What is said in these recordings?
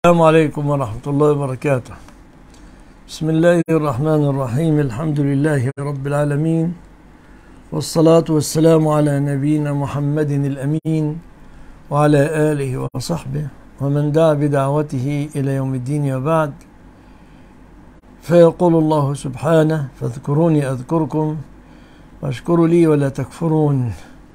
السلام عليكم ورحمة الله وبركاته. بسم الله الرحمن الرحيم. الحمد لله رب العالمين، والصلاة والسلام على نبينا محمد الأمين وعلى آله وصحبه ومن دعا بدعوته إلى يوم الدين، وبعد. فيقول الله سبحانه: فاذكروني أذكركم واشكروا لي ولا تكفرون.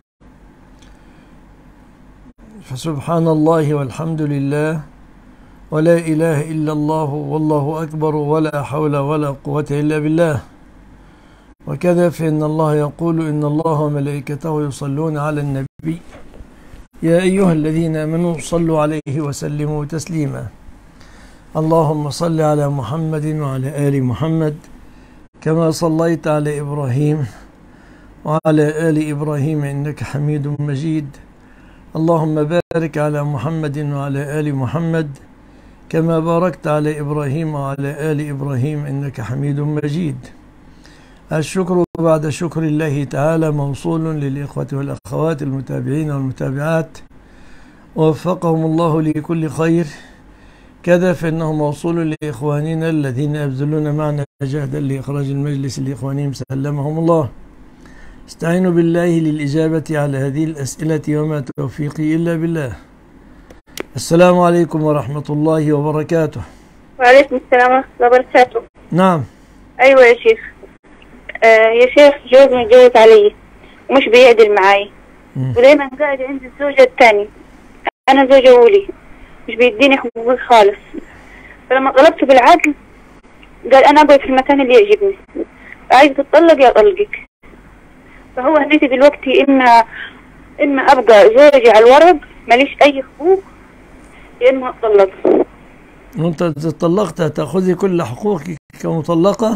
فسبحان الله والحمد لله ولا إله إلا الله والله أكبر ولا حول ولا قوة إلا بالله. وكذا فإن الله يقول: إن الله وملائكته يصلون على النبي يا أيها الذين آمنوا صلوا عليه وسلموا تسليما. اللهم صل على محمد وعلى آل محمد كما صليت على إبراهيم وعلى آل إبراهيم إنك حميد مجيد. اللهم بارك على محمد وعلى آل محمد كما باركت على إبراهيم وعلى آل إبراهيم إنك حميد مجيد. الشكر بعد شكر الله تعالى موصول للإخوة والأخوات المتابعين والمتابعات، ووفقهم الله لكل خير. كذا فإنه موصول لإخواننا الذين يبذلون معنا جهدا لإخراج المجلس الإخواني سلمهم الله. استعينوا بالله للإجابة على هذه الأسئلة، وما توفيقي إلا بالله. السلام عليكم ورحمة الله وبركاته. وعليكم السلام ورحمة الله وبركاته. نعم. أيوة يا شيخ. يا شيخ، جوزي متجوز علي ومش بيعدل معاي، ودايما قاعد عند الزوجة الثانية. أنا زوجة أولي، مش بيديني حقوقي خالص. فلما طلبت بالعدل قال: أنا أبغى في المكان اللي يعجبني، عايز تطلق يا أطلقك. فهو هنيتي دلوقتي إما أبقى زوجي على الورق ماليش أي حقوق، يا إما أطلق. وأنت طلقت تأخذي كل حقوقك كمطلقة؟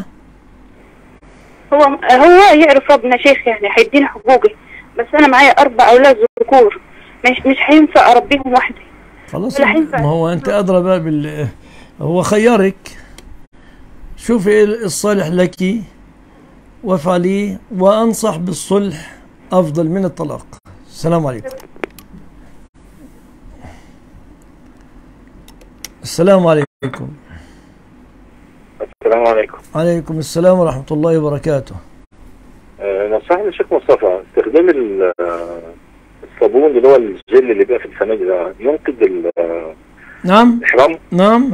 هو يعرف ربنا شيخ، يعني هيديني حقوقي، بس أنا معايا 4 أولاد ذكور، مش هينفع أربيهم وحدي. خلاص، ما هو أنت أدرى بقى هو خيرك. شوفي إيه الصالح لك وافعليه، وأنصح بالصلح أفضل من الطلاق. السلام عليكم. السلام عليكم. السلام عليكم. عليكم السلام ورحمة الله وبركاته. نصحني الشيخ مصطفى: استخدام الصابون اللي هو الجل اللي بيبقى في الفنادق ده ينقذ نعم الإحرام؟ نعم.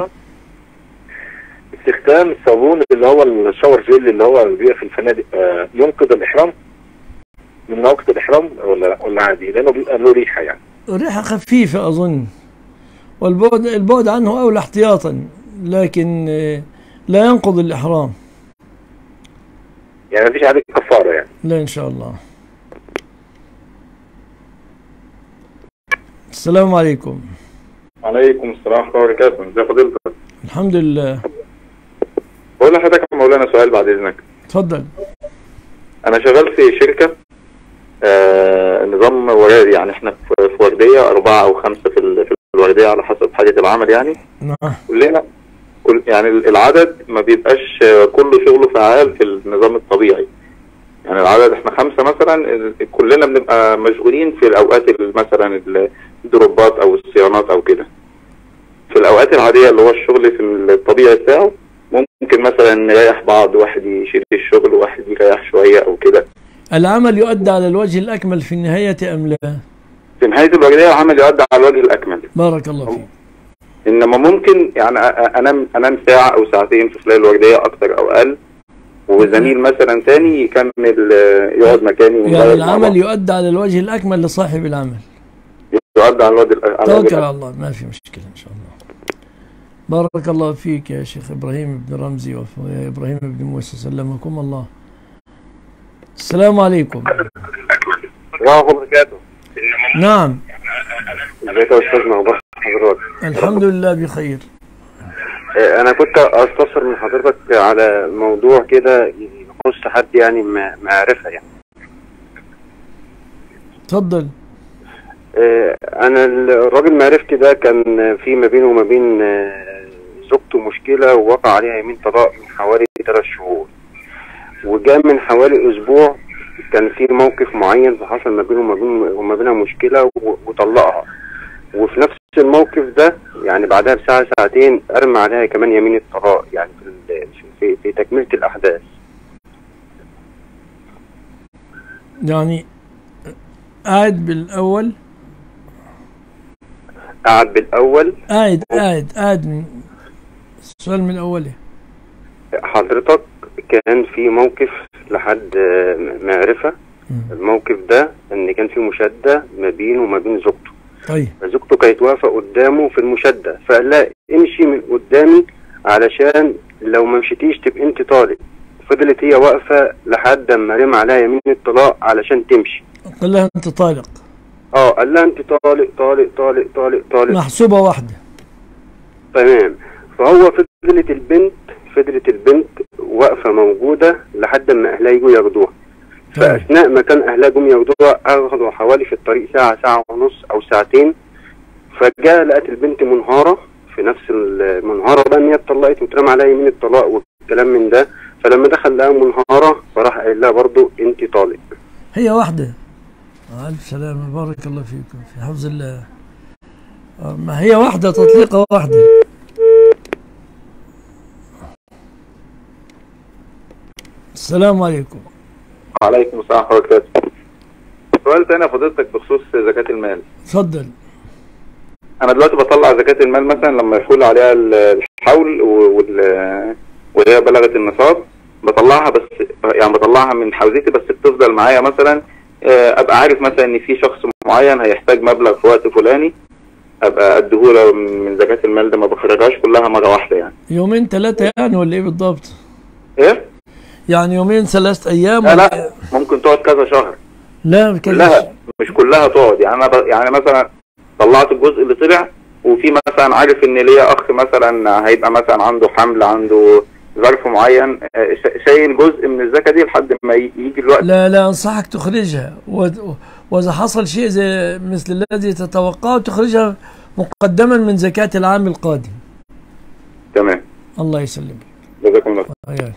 استخدام الصابون اللي هو الشاور جل اللي هو اللي بيبقى في الفنادق ينقذ الإحرام من نواقض الإحرام ولا عادي؟ لأنه بيبقى له ريحة، يعني ريحة خفيفة أظن، والبعد عنه أولى احتياطا، لكن لا ينقض الإحرام. يعني مفيش عليك كفارة يعني؟ لا إن شاء الله. السلام عليكم. وعليكم السلام ورحمة الله وبركاته. ازي فضيلتك؟ الحمد لله. بقول لحضرتك يا مولانا سؤال بعد إذنك. اتفضل. أنا شغال في شركة نظام وردي، يعني احنا في وردية 4 أو 5 في الوردية على حسب حاجة العمل يعني. نعم. كلنا يعني العدد ما بيبقاش كله شغله فعال في النظام الطبيعي. يعني العدد احنا 5 مثلا، كلنا بنبقى مشغولين في الأوقات مثلا الدروبات أو الصيانات أو كده. في الأوقات العادية اللي هو الشغل في الطبيعي بتاعه ممكن مثلا نريح بعض، واحد يشيل الشغل وواحد يريح شوية أو كده. العمل يؤدى على الوجه الأكمل في النهاية أم لا؟ في نهاية الوردية العمل يؤدى على الوجه الأكمل. بارك الله فيك. إنما ممكن يعني أنام ساعة أو ساعتين في خلال الوردية أكتر أو أقل، وزميل مثلا ثاني يكمل يقعد مكاني. يعني العمل يؤدى على الوجه الأكمل لصاحب العمل. يؤدى على الوجه الأكمل. توكل على الله، ما في مشكلة إن شاء الله. بارك الله فيك يا شيخ إبراهيم بن رمزي وإبراهيم بن موسى، سلمكم الله. السلام عليكم. ورحمة الله وبركاته. نعم. ازيك يا أستاذنا؟ أخبار حضرتك؟ الحمد لله بخير. أنا كنت أستفسر من حضرتك على موضوع كده يخص حد يعني معرفة يعني. اتفضل. أنا الراجل معرفتي ده كان في ما بينه وما بين زوجته مشكلة، ووقع عليها يمين طلاق من حوالي 3 شهور، وجاء من حوالي أسبوع كان في موقف معين فحصل ما بينه وما بينها مشكلة وطلقها، وفي نفس الموقف ده يعني بعدها بساعة ساعتين ارمى عليها كمان يمين الطلاق، يعني في تكملة الاحداث. يعني قاعد بالاول قعد بالاول قاعد من السؤال من اوله. حضرتك كان في موقف لحد معرفة. الموقف ده ان كان في مشادة ما بينه وما بين زوجته. طيب. فزوجته كانت واقفة قدامه في المشادة، فقال لها امشي من قدامي علشان لو ما مشيتيش تبقى انت طالق. فضلت هي واقفة لحد ما رمى عليها يمين الطلاق علشان تمشي. قال لها انت طالق. قال لها انت طالق طالق طالق طالق طالق. محسوبة واحدة. تمام. فهو فضلت البنت واقفة موجودة لحد ما اهلها يجوا ياخدوها. فاثناء ما كان اهلها جم ياخدوها اخذوا حوالي في الطريق ساعة ونص او ساعتين. فجاء لقت البنت منهارة في نفس المنهارة بقى ان هي اتطلقت واترمى عليها يمين الطلاق والكلام من ده. فلما دخل لها منهارة فراح قال لها برضه انت طالق. هي واحدة. ألف سلامة، بارك الله فيكم في حفظ الله. ما هي واحدة، تطليقة واحدة. السلام عليكم. وعليكم السلام ورحمة الله وبركاته. سؤال تاني فضيلتك بخصوص زكاة المال. اتفضل. أنا دلوقتي بطلع زكاة المال مثلا لما يحول عليها الحول وهي بلغت النصاب، بطلعها بس يعني بطلعها من حوزتي، بس بتفضل معايا مثلا ابقى عارف مثلا ان في شخص معين هيحتاج مبلغ في وقت فلاني، ابقى اديهوله من زكاة المال ده، ما بخرجهاش كلها مرة واحدة يعني. يومين ثلاثة يعني ولا ايه بالضبط؟ ايه؟ يعني يومين 3 ايام؟ لا ممكن تقعد كذا شهر. لا كلها مش كلها تقعد يعني. انا يعني مثلا طلعت الجزء اللي طلع، وفي مثلا عارف ان ليا اخ مثلا هيبقى مثلا عنده حمل، عنده ظرف معين، شايل جزء من الزكاة دي لحد ما يجي الوقت. لا انصحك تخرجها، واذا حصل شيء زي مثل الذي تتوقعه تخرجها مقدما من زكاة العام القادم. تمام. الله يسلمك. جزاكم الله خير.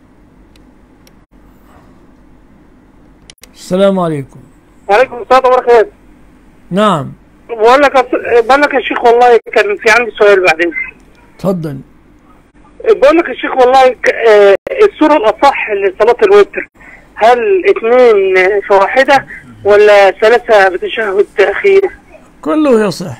السلام عليكم. وعليكم السلام وبركاته. نعم. بقول لك يا شيخ والله كان في عندي سؤال بعدين. اتفضل. بقول لك يا شيخ والله السورة الأصح لصلاة الوتر، هل 2 في واحدة ولا 3 بتشهد أخير؟ كله يصح.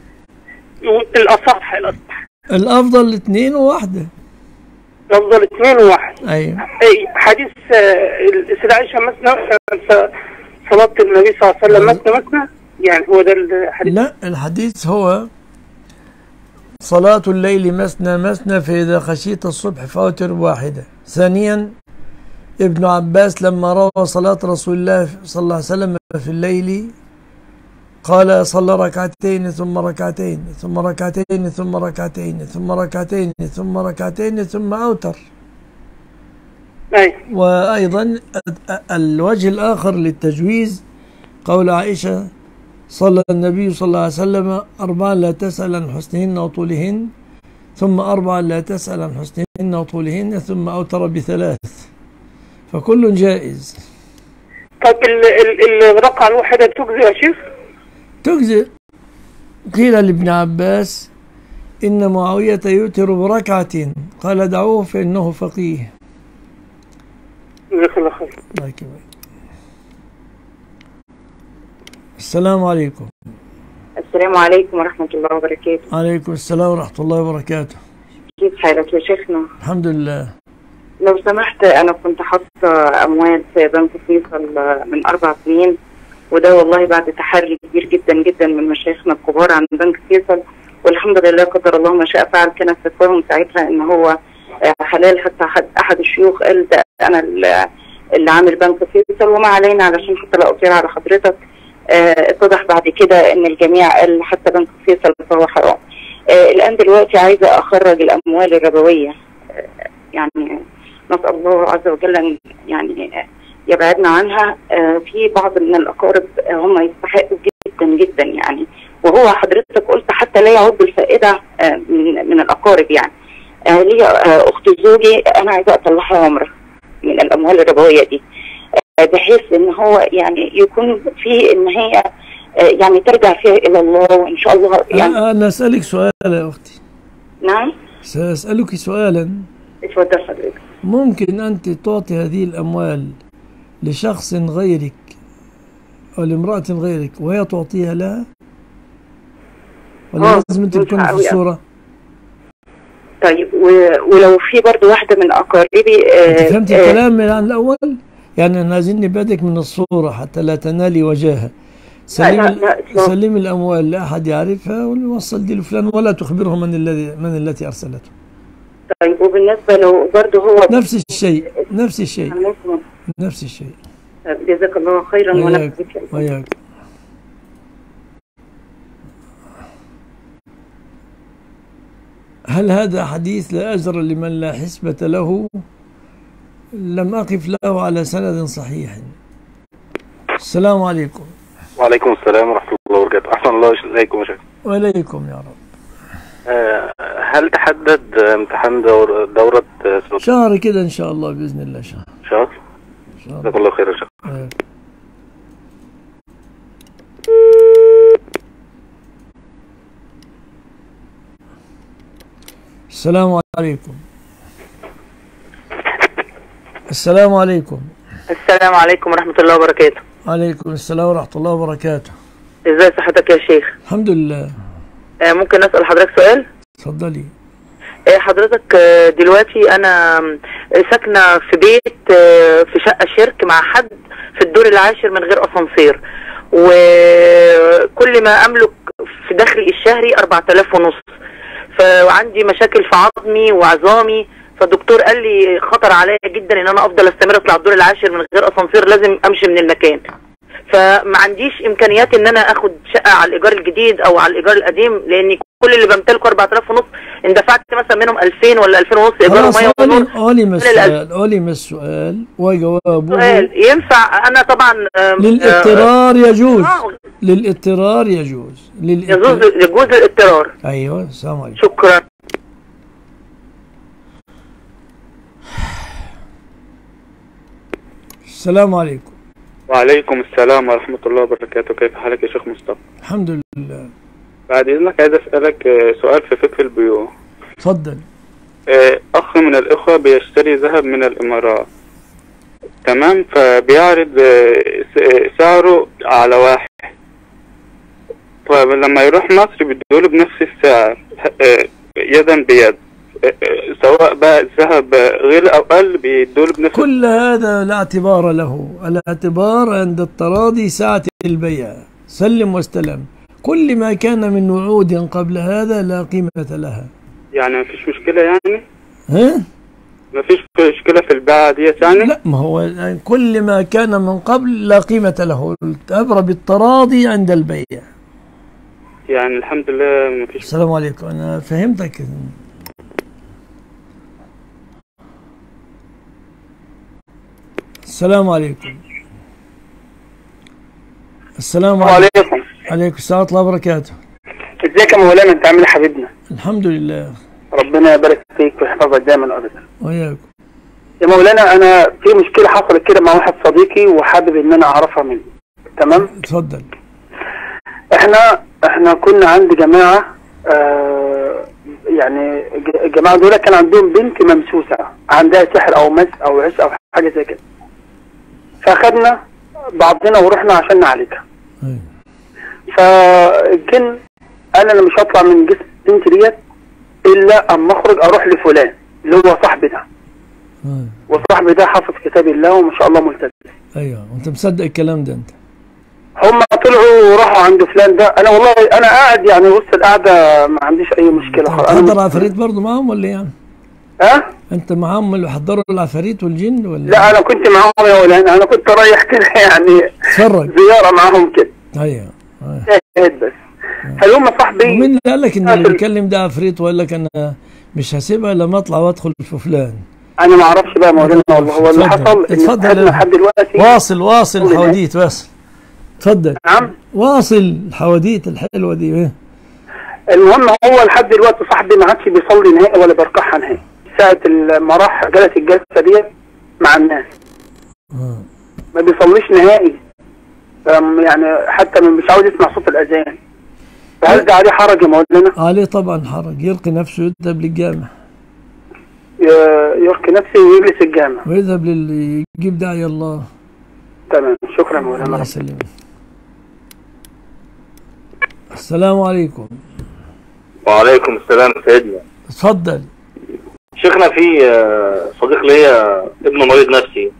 الأصح الأفضل 2 وواحدة. الأفضل 2 وواحد. أيوه. حديث السيدة عائشة مثنى، صلاة النبي صلى الله عليه وسلم مثنى، يعني هو ده الحديث؟ لا، الحديث هو صلاة الليل مثنى فإذا خشيت الصبح فأوتر واحدة. ثانيا ابن عباس لما روى صلاة رسول الله صلى الله عليه وسلم في الليل قال صلى ركعتين ثم ركعتين ثم ركعتين ثم ركعتين ثم ركعتين ثم ركعتين ثم أوتر. وأيضا الوجه الآخر للتجويز قول عائشة صلى النبي صلى الله عليه وسلم 4 لا تسأل عن حسنهن وطولهن، ثم 4 لا تسأل عن حسنهن وطولهن، ثم أوتر ب3. فكل جائز. طب الركعة الواحدة تجزي يا شيخ؟ تجزي. قيل لابن عباس إن معاوية يوتر بركعة، قال دعوه فإنه فقيه. جزاك الله خير. السلام عليكم. السلام عليكم ورحمة الله وبركاته. عليكم السلام ورحمة الله وبركاته. كيف حالك يا شيخنا؟ الحمد لله. لو سمحت، أنا كنت حاطة أموال في بنك فيصل من 4 سنين، وده والله بعد تحري كبير جدا جدا من مشايخنا الكبار عن بنك فيصل، والحمد لله قدر الله ما شاء فعل. كان فتواهم ساعتها إن هو حلال، حتى أحد الشيوخ قال ده أنا اللي عامل بنك فيصل، وما علينا علشان حتى لا أطير على حضرتك. اتضح بعد كده ان الجميع قال حتى بنك فيصل فهو حرام. الان دلوقتي عايزه اخرج الاموال الربويه، يعني نسال الله عز وجل ان يعني يبعدنا عنها. في بعض من الاقارب هم يستحقوا جدا جدا يعني، وهو حضرتك قلت حتى لا يعد الفائده من الاقارب يعني. لي اخت زوجي انا عايزه اطلعها عمره من الاموال الربويه دي، بحيث ان هو يعني يكون في ان هي يعني ترجع فيها إلى الله وإن شاء الله يعني. أنا أسألك سؤال يا أختي. نعم. سأسألك سؤالا. اتفضل حضرتك. ممكن أنت تعطي هذه الأموال لشخص غيرك أو لامرأة غيرك وهي تعطيها لها؟ ولا لازم أنت تكون في الصورة؟ طيب ولو في برضه واحدة من أقاربي أنت فهمت الكلام عن الأول؟ يعني أنا عايزين نبعدك من الصورة حتى لا تنالي وجاهها. سلم الأموال لأحد يعرفها ووصل دي لفلان ولا تخبره من التي أرسلته. طيب وبالنسبة لو برضه هو نفس الشيء. جزاك الله خيرا. وياك. هل هذا حديث لا أجر لمن لا حسبة له؟ لم أقف له على سند صحيح. السلام عليكم. وعليكم السلام ورحمة الله وبركاته. أحسن الله إليكم يا شيخ. وإليكم يا رب. هل تحدد امتحان دورة شهر كده إن شاء الله بإذن الله؟ شهر. جزاك الله خير يا شيخ. السلام عليكم. السلام عليكم. السلام عليكم ورحمة الله وبركاته. عليكم السلام ورحمة الله وبركاته. ازاي صحتك يا شيخ؟ الحمد لله. ممكن أسأل حضرتك سؤال؟ اتفضلي. حضرتك دلوقتي أنا ساكنة في بيت في شقة شرك مع حد في الدور العاشر من غير أسانسير، وكل ما أملك في دخلي الشهري 4500، فعندي مشاكل في عظمي وعظامي، فالدكتور قال لي خطر عليا جدا ان انا افضل استمر اطلع الدور العاشر من غير اسانسير، لازم امشي من المكان. فما عنديش امكانيات ان انا اخد شقه على الايجار الجديد او على الايجار القديم، لان كل اللي بمتلكه 4500 اندفعت مثلا منهم 2000 ولا 2000 ونص ايجار وميه ونور. قولي ما السؤال وجوابه. سؤال ينفع انا طبعا للاضطرار يجوز. للاضطرار يجوز. يجوز الاضطرار. ايوه. السلام عليكم. شكرا. السلام عليكم. وعليكم السلام ورحمة الله وبركاته. كيف حالك يا شيخ مصطفى؟ الحمد لله. بعد إذنك عايز أسألك سؤال في فقه البيوع. اتفضل. أخ من الإخوة بيشتري ذهب من الإمارات، تمام، فبيعرض سعره على واحد، فلما يروح مصر بيدوله بنفس السعر يدا بيد، سواء بقى الذهب غير أو قل بيدوله بنفس. كل هذا لا اعتبار له. الاعتبار عند التراضي ساعة البيع، سلم واستلم. كل ما كان من وعود قبل هذا لا قيمة لها. يعني ما فيش مشكلة يعني؟ ها؟ ما فيش مشكلة في البيعة ديت يعني؟ لا، ما هو يعني كل ما كان من قبل لا قيمة له. الأمر بالتراضي عند البيع. يعني الحمد لله ما فيش. السلام عليكم. أنا فهمتك. السلام عليكم. السلام عليكم. عليكم السلام ورحمة الله وبركاته. ازيك يا مولانا؟ انت عامل ايه حبيبنا؟ الحمد لله. ربنا يبارك فيك ويحفظك دايما ابدا. وياكم. يا مولانا انا في مشكله حصلت كده مع واحد صديقي وحابب ان انا اعرفها منه. تمام؟ اتفضل. احنا كنا عند جماعه يعني الجماعه دول كان عندهم بنت ممسوسه، عندها سحر او مس او عش او حاجه زي كده. فاخدنا بعضنا ورحنا عشان نعالجها. فالجن قال انا مش هطلع من جسم البنت ديت الا اما اخرج اروح لفلان اللي هو صاحبي ده. وصاحبي ده حافظ كتاب الله وما شاء الله ملتزم. ايوه، وانت مصدق الكلام ده انت؟ هم طلعوا وراحوا عند فلان ده. انا والله انا قاعد يعني وسط القعده ما عنديش اي مشكله. حضر عفاريت برضه معاهم ولا ايه يعني؟ ها؟ انت معاهم اللي حضروا العفاريت والجن ولا؟ لا انا كنت معاهم يا مولانا، انا كنت رايح كده يعني اتفرج زياره معاهم كده. ايوه بس. فالهم صاحبي. ومين اللي قال لك ان اللي بيتكلم ده عفريت وقال لك انا مش هسيبها لما اطلع وادخل في فلان؟ انا ما اعرفش بقى مولانا والله. هو اللي حصل اتفضل لحد دلوقتي. واصل الحواديت بس. اتفضل. نعم. واصل الحواديت الحلوه دي. ايه المهم هو لحد دلوقتي صاحبي ما عادش بيصلي نهائي ولا بيركعها نهائي. ساعة ما راح جلس الجلسة ديت مع الناس ما بيصليش نهائي. يعني حتى مش عاوز يسمع صوت الأذان، فهل ده عليه حرج يا مولانا؟ عليه طبعا حرج، يلقي نفسه يذهب للجامع، يلقي نفسه ويجلس الجامع ويذهب يجيب داعي الله. تمام، شكرا مولانا. الله يسلمك. السلام عليكم. وعليكم السلام سيدنا. اتفضل. شيخنا في صديق ليا ابنه مريض نفسي.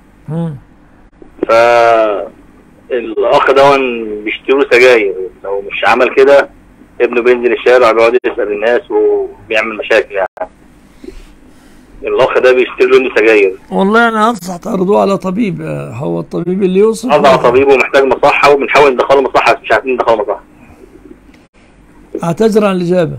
فالأخ ده بيشتروا سجاير، لو مش عمل كده ابنه بينزل الشارع بيقعد يسأل الناس وبيعمل مشاكل يعني. الأخ ده بيشتري له سجاير. والله أنا أنصح تعرضوه على طبيب، هو الطبيب اللي يوصف. على طبيب ومحتاج مصحة وبنحاول ندخله مصحة بس مش عارفين ندخله مصحة. أعتذر عن الإجابة.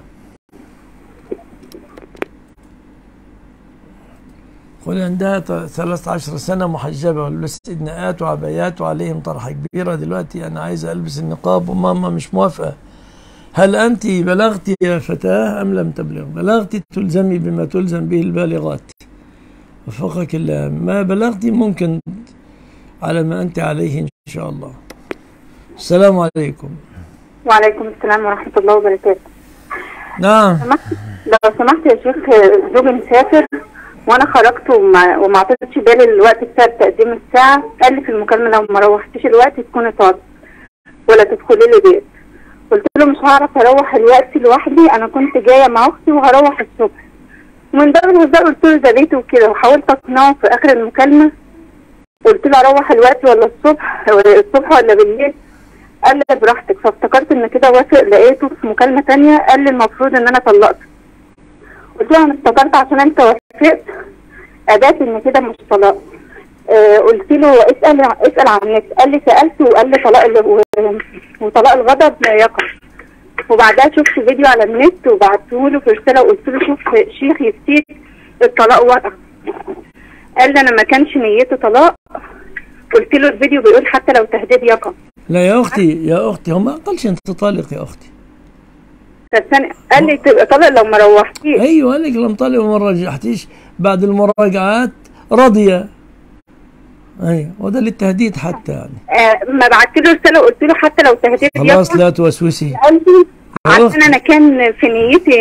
قل عندها 13 سنة محجبة ولبس إدناءات وعبايات وعليهم طرحة كبيرة، دلوقتي أنا عايزة ألبس النقاب وماما مش موافقة. هل أنت بلغتي يا فتاة أم لم تبلغ؟ بلغتي تلزمي بما تلزم به البالغات، وفقك الله. ما بلغتي ممكن على ما أنت عليه إن شاء الله. السلام عليكم. وعليكم السلام ورحمة الله وبركاته. نعم. لو سمحت يا شيخ، زوجي مسافر وانا خرجت وما اعطيتش بالي الوقت بتاع تقديم الساعة. قال لي في المكالمة لو ما روحتيش الوقت تكوني طالب ولا تدخلي لي بيت. قلت له مش هعرف اروح الوقت لوحدي، انا كنت جايه مع اختي وهروح الصبح. ومن باب الهزار قلت له ده بيتي وكده، وحاولت اقنعه في اخر المكالمه. قلت له اروح الوقت ولا الصبح ولا بالليل؟ قال لي براحتك. فافتكرت ان كده وافق، لقيته في مكالمه ثانيه قال لي المفروض ان انا طلقته. قلت له انا افتكرت عشان انت وافقت اداه ان كده مش طلاق. قلت له اسال عن النت. قال لي سالته وقال لي طلاق الغضب لا يقع. وبعدها شفت فيديو على النت وبعته له في رساله وقلت له شوف شيخ يفتيك الطلاق وقع. قال لي انا ما كانش نيته طلاق. قلت له الفيديو بيقول حتى لو تهديد يقع. لا يا اختي هو ما قالش انت طالق يا اختي. قال لي تبقى طالق لو ما روحتيش. ايوه قال لك لم طالق وما رجعتيش، بعد المراجعات رضي. ايوه وده للتهديد حتى يعني. ما بعت له رساله وقلت له حتى لو تهديد خلاص لا توسوسي. قال لي عشان انا كان في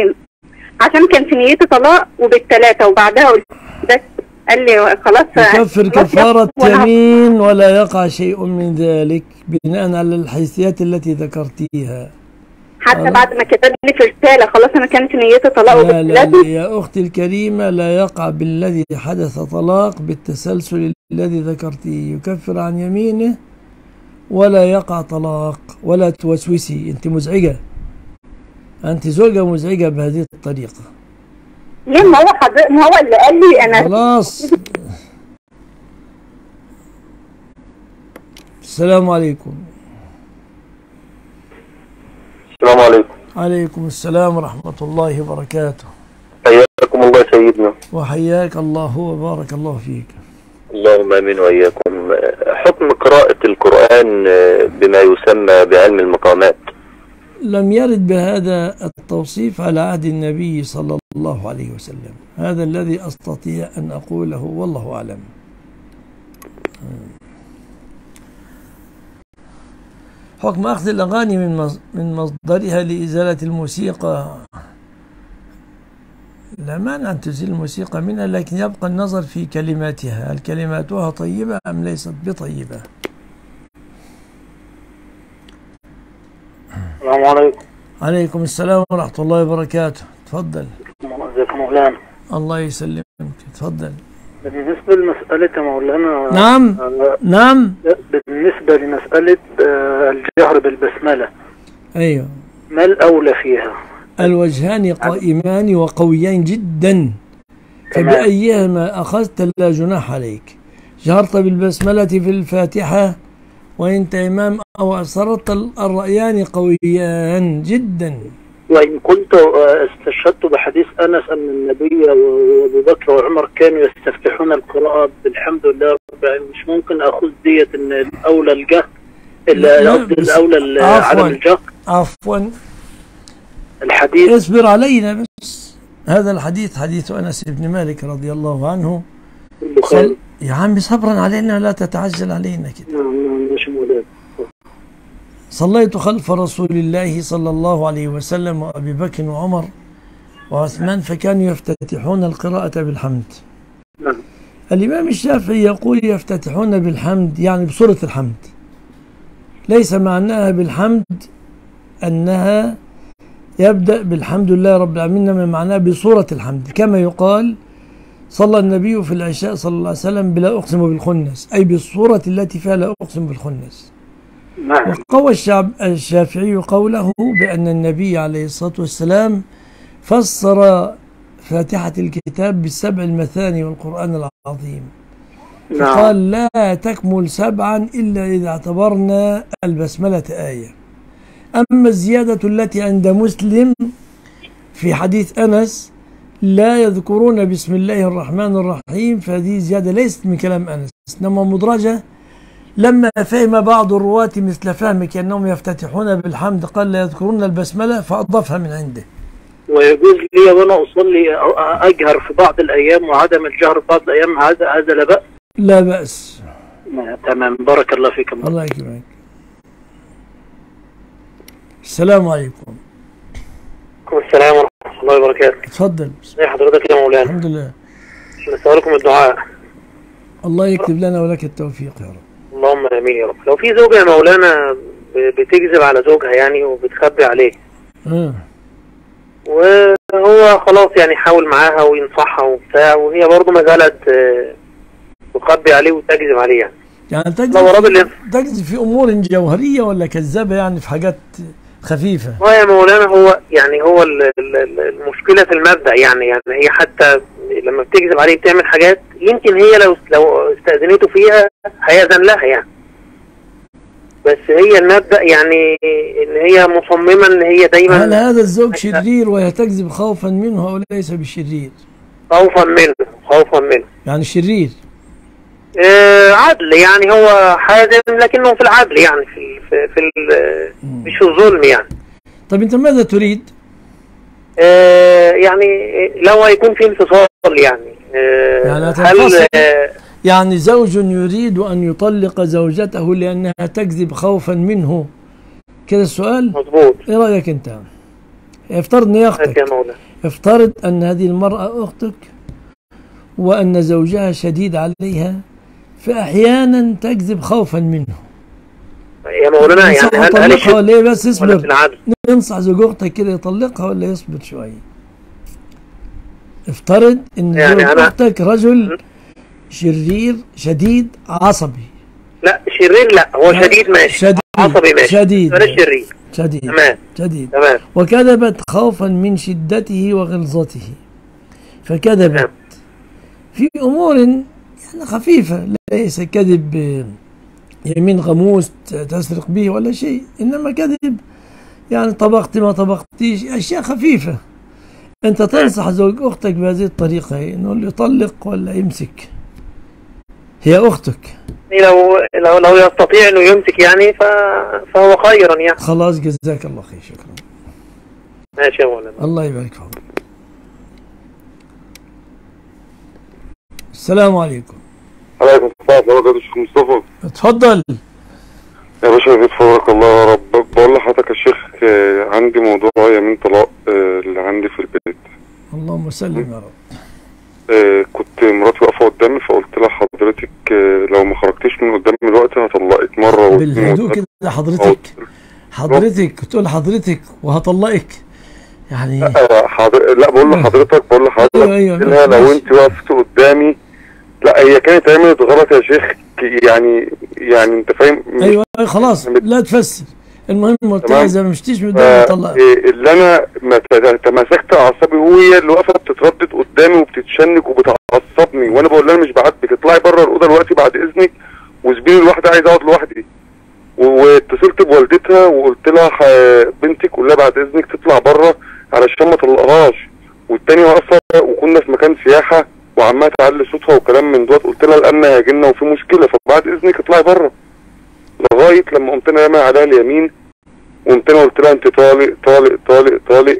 نيتي طلاق وبالثلاثه، وبعدها قلت بس. قال لي خلاص يكفر كفارة يمين ولا يقع شيء من ذلك بناء على الحيثيات التي ذكرتيها. حتى بعد ما كتب لي في رسالة خلاص أنا كانت نيتي طلاق وبالثلاثة. لا يا أختي الكريمة، لا يقع بالذي حدث طلاق بالتسلسل الذي ذكرتيه، يكفر عن يمينه ولا يقع طلاق. ولا توسوسي، أنت مزعجة، أنت زوجة مزعجة بهذه الطريقة. ليه؟ ما هو اللي قال لي أنا خلاص. السلام عليكم. السلام عليكم. عليكم السلام ورحمة الله وبركاته. حياكم الله سيدنا. وحياك الله وبارك الله فيك. اللهم امين واياكم. حكم قراءة القرآن بما يسمى بعلم المقامات. لم يرد بهذا التوصيف على عهد النبي صلى الله عليه وسلم، هذا الذي أستطيع أن أقوله والله أعلم. حكم أخذ الأغاني من مصدرها لإزالة الموسيقى، لا مانع أن تزيل الموسيقى منها، لكن يبقى النظر في كلماتها، هل كلماتها طيبة أم ليست بطيبة. السلام عليكم. عليكم السلام ورحمة الله وبركاته. تفضل. ازيك يا مولانا؟ الله يسلمك. تفضل. بالنسبة لمسألة يا مولانا. نعم. نعم. بالنسبة لمسألة الجهر بالبسملة. أيوه. ما الأولى فيها؟ الوجهان قائمان وقويان جدا، فبأيهما أخذت لا جناح عليك. جهرت بالبسملة في الفاتحة وإنت إمام أو أسرت، الرأيان قويان جدا. وإن كنت استشهدت بحديث أنس أن النبي وأبو بكر وعمر كانوا يستفتحون القراءة بالحمد لله رب العالمين، مش ممكن أخذ دية إن الأولى الجهر، الأولى عدم الجهر. عفوا الحديث. اصبر علينا بس. هذا الحديث حديث أنس بن مالك رضي الله عنه. يا عمي صبرا علينا، لا تتعجل علينا كده. مش مولانا. صليت خلف رسول الله صلى الله عليه وسلم وأبي بكر وعمر وعثمان فكانوا يفتتحون القراءة بالحمد. نعم. الإمام الشافعي يقول يفتتحون بالحمد يعني بسورة الحمد، ليس معناها بالحمد أنها يبدأ بالحمد لله رب العالمين، إنما معناها بسورة الحمد، كما يقال صلى النبي في العشاء صلى الله عليه وسلم بلا أقسم بالخنس، أي بالصورة التي فيها لا أقسم بالخنس. نعم. وقوى الشافعي قوله بأن النبي عليه الصلاة والسلام فسر فاتحة الكتاب بالسبع المثاني والقرآن العظيم، فقال لا تكمل سبعا إلا إذا اعتبرنا البسملة آية. أما الزيادة التي عند مسلم في حديث أنس لا يذكرون بسم الله الرحمن الرحيم، فهذه زيادة ليست من كلام أنس إنما مدرجة، لما فهم بعض الرواة مثل فهمك أنهم يفتتحون بالحمد قال لا يذكرون البسملة فأضافها من عنده. ويجوز لي وأنا أصلي أجهر في بعض الأيام وعدم الجهر في بعض الأيام، هذا لا بأس؟ لا بأس. تمام، بارك الله فيكم. الله يكرمك. السلام عليكم. السلام ورحمة الله وبركاته. اتفضل. ازي حضرتك يا مولانا؟ الحمد لله. نسألكم الدعاء. الله يكتب لنا ولك التوفيق يا رب. اللهم امين يا رب. لو في زوجة يا مولانا بتكذب على زوجها يعني وبتخبي عليه، وهو خلاص يعني حاول معاها وينصحها وبتاع، وهي برضه ما زالت تخبي عليه وتكذب عليه يعني تكذب في امور جوهريه ولا كذابه يعني في حاجات خفيفه؟ يا مولانا هو يعني هو المشكله في المبدأ يعني هي حتى لما بتكذب عليه بتعمل حاجات يمكن هي لو استأذنته فيها هيأذن لها يعني، بس هي المبدأ يعني ان هي مصممه ان هي دايما. هل هذا الزوج شرير وهي تكذب خوفا منه او ليس بالشرير؟ خوفا منه يعني شرير. عدل يعني، هو حازم لكنه في العدل يعني مش في الظلم يعني. طب انت ماذا تريد؟ يعني لو هيكون في انفصال يعني هل يعني زوج يريد أن يطلق زوجته لأنها تكذب خوفا منه، كده السؤال؟ مظبوط. ايه رأيك انت؟ افترض ان هي اختك، افترض ان هذه المرأة اختك وان زوجها شديد عليها فاحيانا تكذب خوفا منه يا مولانا، يعني هل يطلقها ولا ايه؟ بس اصبر، ننصح زوج اختك كده يطلقها ولا يصبر شوية؟ افترض ان يعني زوج اختك رجل شرير شديد عصبي. لا شرير لا، هو شديد ماشي، عصبي ماشي، شديد بلاش شرير. شديد تمام. شديد تمام. وكذبت خوفا من شدته وغلظته، فكذبت في امور يعني خفيفه، ليس كذب يمين غموس تسرق به ولا شيء، انما كذب يعني طبقت ما طبقتيش، اشياء خفيفه. انت تنصح زوج اختك بهذه الطريقه انه يطلق ولا يمسك؟ هي اختك، لو يستطيع انه يمسك يعني فهو خيرا يعني. خلاص جزاك الله خير، شكرا. ماشي يا مولانا. الله يبارك فيك. السلام عليكم. عليكم السلام ورحمة الله. الشيخ مصطفى اتفضل يا باشا. بيتفرج الله يا رب. بقول لحضرتك يا شيخ عندي موضوع يمين طلاق اللي عندي في البيت. اللهم سلم يا رب. كنت مراتي واقفه قدامي فقلت لها حضرتك لو ما خرجتش من قدامي دلوقتي هطلقك مره بالهدوء كده. حضرتك تقول حضرتك وهطلقك يعني. لا بقول لحضرتك أيوة. لو انت وقفت قدامي. لا هي كانت عملت غلط يا شيخ يعني انت فاهم. ايوه خلاص لا تفسر، المهم قلت لها اذا ما مشيتيش من قدامي هطلقك. اللي انا تمسكت اعصابي وهي اللي وقفت بتتردد قدامي وبتتشنج وبتعصبني، وانا بقول لها مش بعاتبك، اطلعي بره الاوضه دلوقتي بعد اذنك وسيبيني لوحدي، عايز اقعد لوحدي. واتصلت بوالدتها وقلت لها بنتك قول لها بعد اذنك تطلع بره علشان ما طلقهاش. والتانية واقفه وكنا في مكان سياحه وعماله تعلي صوتها وكلام من دوت، قلت لها الامن هيجيلنا وفي مشكله فبعد اذنك اطلعي بره. لغايه لما قمت انا رامي عليها اليمين وقمت انا قلت لها انت طالق طالق طالق طالق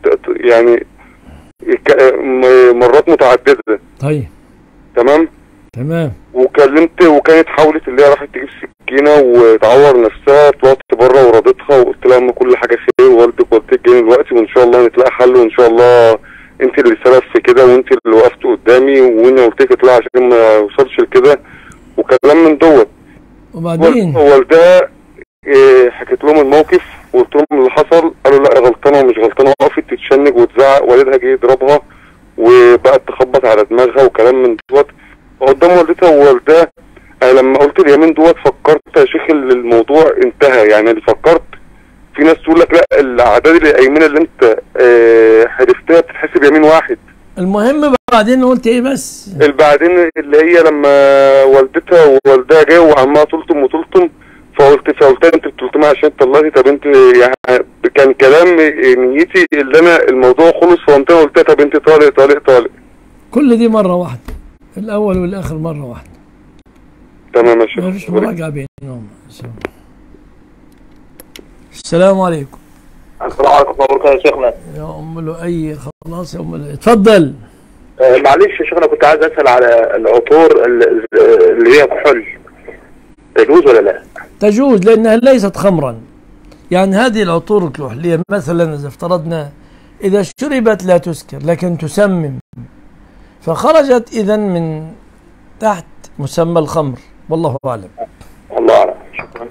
يعني مرات متعدده. طيب تمام. تمام. وكانت حاولت اللي هي راحت تجيب سكينه وتعور نفسها، طلعت بره وراضتها وقلت لها ان كل حاجه خير ووالدك ووالدتك جايين دلوقتي وان شاء الله نتلاقي حل وان شاء الله انت اللي سبب في كده وانت اللي وقفت قدامي وانا قلت لك اطلعي عشان ما يوصلش لكده وكلام من دوت. وبعدين والدها حكيت لهم الموقف وقلت لهم اللي حصل، قالوا لا غلطانه ومش غلطانه، وقفت تتشنج وتزعق، والدها جه يضربها وبقت تخبط على دماغها وكلام من دوت قدام والدتها ووالدها. لما قلت اليمين دوت فكرت يا شيخ الموضوع انتهى، يعني اللي فكرت في ناس تقول لك لا الاعداد الايمنه اللي انت حلفتها بتتحسب يمين واحد. المهم بعدين قلت ايه بس؟ بعدين اللي هي لما والدتها ووالدها جاوا وعمها تلطم فقلت انت بتلطمها عشان طلعتي، طب انت يعني كان كلام نيتي اللي انا الموضوع خلص فقمت قلت طب انت طالق. كل دي مره واحده، الاول والاخر مره واحده. تمام يا شيخ. مفيش مراجعه بينهم. السلام عليكم. السلام عليكم ورحمة الله وبركاته يا شيخنا. يا ام لؤي خلاص يا ام لؤي اتفضل. معلش يا شيخنا كنت عايز اسال على العطور اللي هي كحول، تجوز ولا لا؟ تجوز لانها ليست خمرا. يعني هذه العطور الكحوليه مثلا اذا افترضنا اذا شربت لا تسكر لكن تسمم، فخرجت اذا من تحت مسمى الخمر، والله اعلم. والله اعلم. شكرا.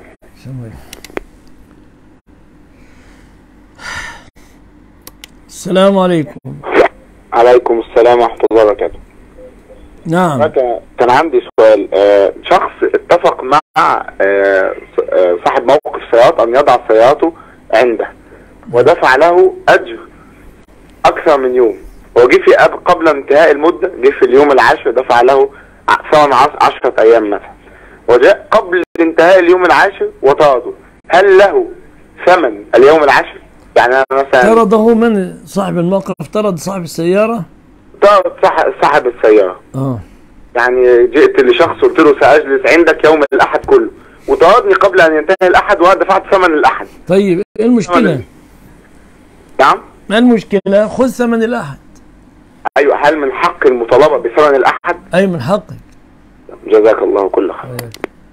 السلام عليكم. عليكم السلام ورحمة الله وبركاته. نعم. كان عندي سؤال. شخص اتفق مع صاحب موقف سيارات أن يضع سيارته عنده ودفع له أجر أكثر من يوم، وجي في قبل انتهاء المدة، جه في اليوم العاشر دفع له ثمن 10 أيام مثلا، وجاء قبل انتهاء اليوم العاشر وطرده، هل له ثمن اليوم العاشر؟ يعني أنا مثلا طرده من صاحب الموقف، طرد صاحب السيارة؟ طرد صاحب السيارة. يعني جئت لشخص قلت له سأجلس عندك يوم الأحد كله، وطردني قبل أن ينتهي الأحد وأنا دفعت ثمن الأحد. طيب إيه المشكلة؟ نعم؟ ما المشكلة؟ خذ ثمن الأحد. أيوة، هل من حق المطالبة بثمن الأحد؟ أي من حقك. جزاك الله كل خير.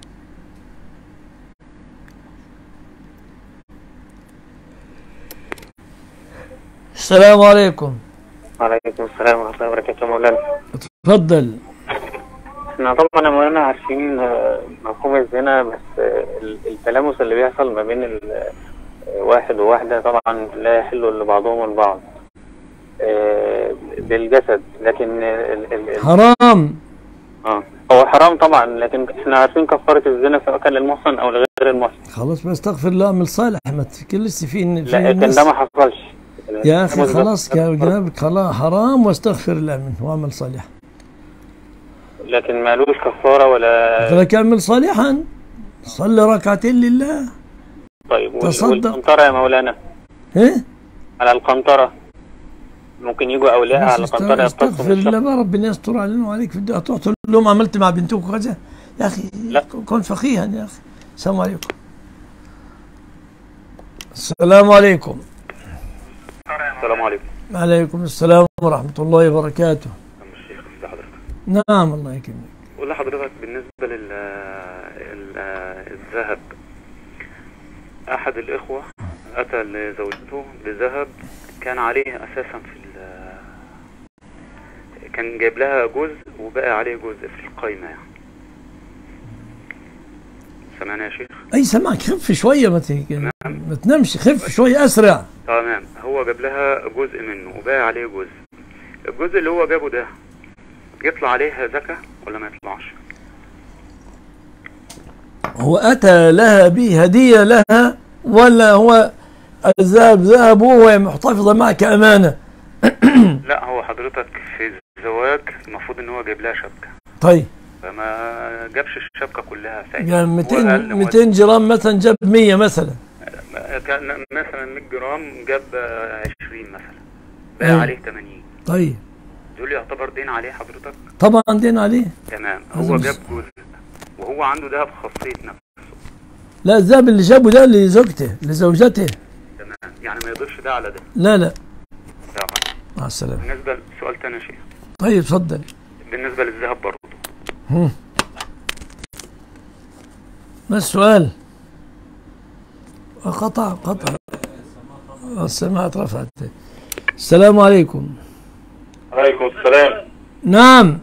السلام عليكم. وعليكم السلام ورحمة الله وبركاته مولانا. اتفضل. احنا طبعا يا مولانا عارفين مفهوم الزنا، بس التلامس اللي بيحصل ما بين واحد وواحدة طبعا لا يحل لبعضهم البعض بالجسد، لكن حرام. هو حرام طبعا، لكن احنا عارفين كفارة الزنا سواء كان للمحصن او لغير المحصن. خلاص بس استغفر الله، اعمل صالح، ما تكلش في لكن ده ما حصلش يا اخي. خلاص جنابك خلاص حرام، واستغفر الله منه واعمل صالحا. لكن مالوش كفارة ولا لك اعمل صالحا، صلي ركعتين لله. طيب تصدق. والقنطرة يا مولانا؟ ايه؟ على القنطرة ممكن يجوا اولياء على القنطرة استغفر الله بقى، ربنا يستر علينا وعليك في الدنيا. تروح تقول لهم عملت مع بنتكم كذا يا اخي؟ لا، كن فقيها يا اخي. السلام عليكم. السلام عليكم. السلام عليكم. وعليكم السلام ورحمة الله وبركاته. الشيخ ازي حضرتك؟ نعم الله يكرمك. قول لحضرتك بالنسبة للذهب، أحد الإخوة أتى لزوجته بذهب كان عليه أساسا كان جايب لها جزء وبقى عليه جزء في القايمة يعني. سمعنا يا شيخ؟ أي سمعك، خف شوية ما تنامش، خف شوية أسرع. تمام. هو جاب لها جزء منه وبقى عليه جزء، الجزء اللي هو جابه ده يطلع عليها زكاة ولا ما يطلعش؟ هو أتى لها به هدية لها ولا هو الذهب ذهب وهو محتفظة معك أمانة؟ لا، هو حضرتك في الزواج المفروض ان هو جايب لها شبكة. طيب. فما جابش الشبكة كلها ساعتها. يعني 200 جرام مثلا، جاب 100 مثلا. كان مثلا 100 جرام جاب 20 مثلا، بقى عليه 80. طيب. دول يعتبر دين عليه حضرتك؟ طبعا دين عليه. تمام. هو جاب جزء وهو عنده دهب خاصية نفسه. لا، الذهب اللي جابه ده لزوجته لزوجته. تمام، يعني ما يضيفش ده على ده. لا لا. تمام. مع السلامة. بالنسبة لسؤال تاني يا شيخ. طيب اتفضل. بالنسبة للذهب برضه، ما السؤال؟ قطع السماعة رفعت. السلام عليكم. عليكم السلام. نعم.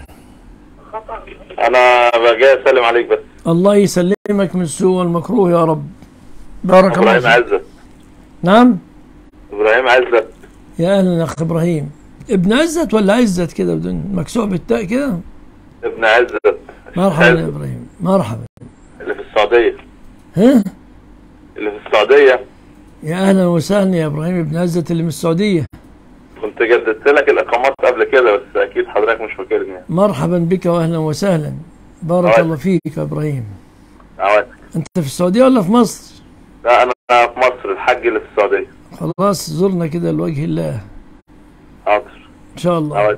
انا جاي اسلم عليك بس. الله يسلمك من السوء والمكروه يا رب. بارك الله فيك. ابراهيم عزت. نعم. ابراهيم عزت. يا اهلا اخ ابراهيم. ابن عزت ولا عزت كده بدون مكسوع بالتاء كده؟ ابن عزت. مرحبا يا ابراهيم. مرحبا. اللي في السعودية. ها؟ اللي في السعودية. يا اهلا وسهلا يا ابراهيم ابن عزت اللي من السعودية. كنت جددت لك الاقامات قبل كده بس اكيد حضرتك مش فاكرني يعني. مرحبا بك واهلا وسهلا. بارك الله فيك يا ابراهيم. عواتك. انت في السعودية ولا في مصر؟ لا انا في مصر، الحج اللي في السعودية. خلاص زرنا كده لوجه الله. حاضر. ان شاء الله. عواتك.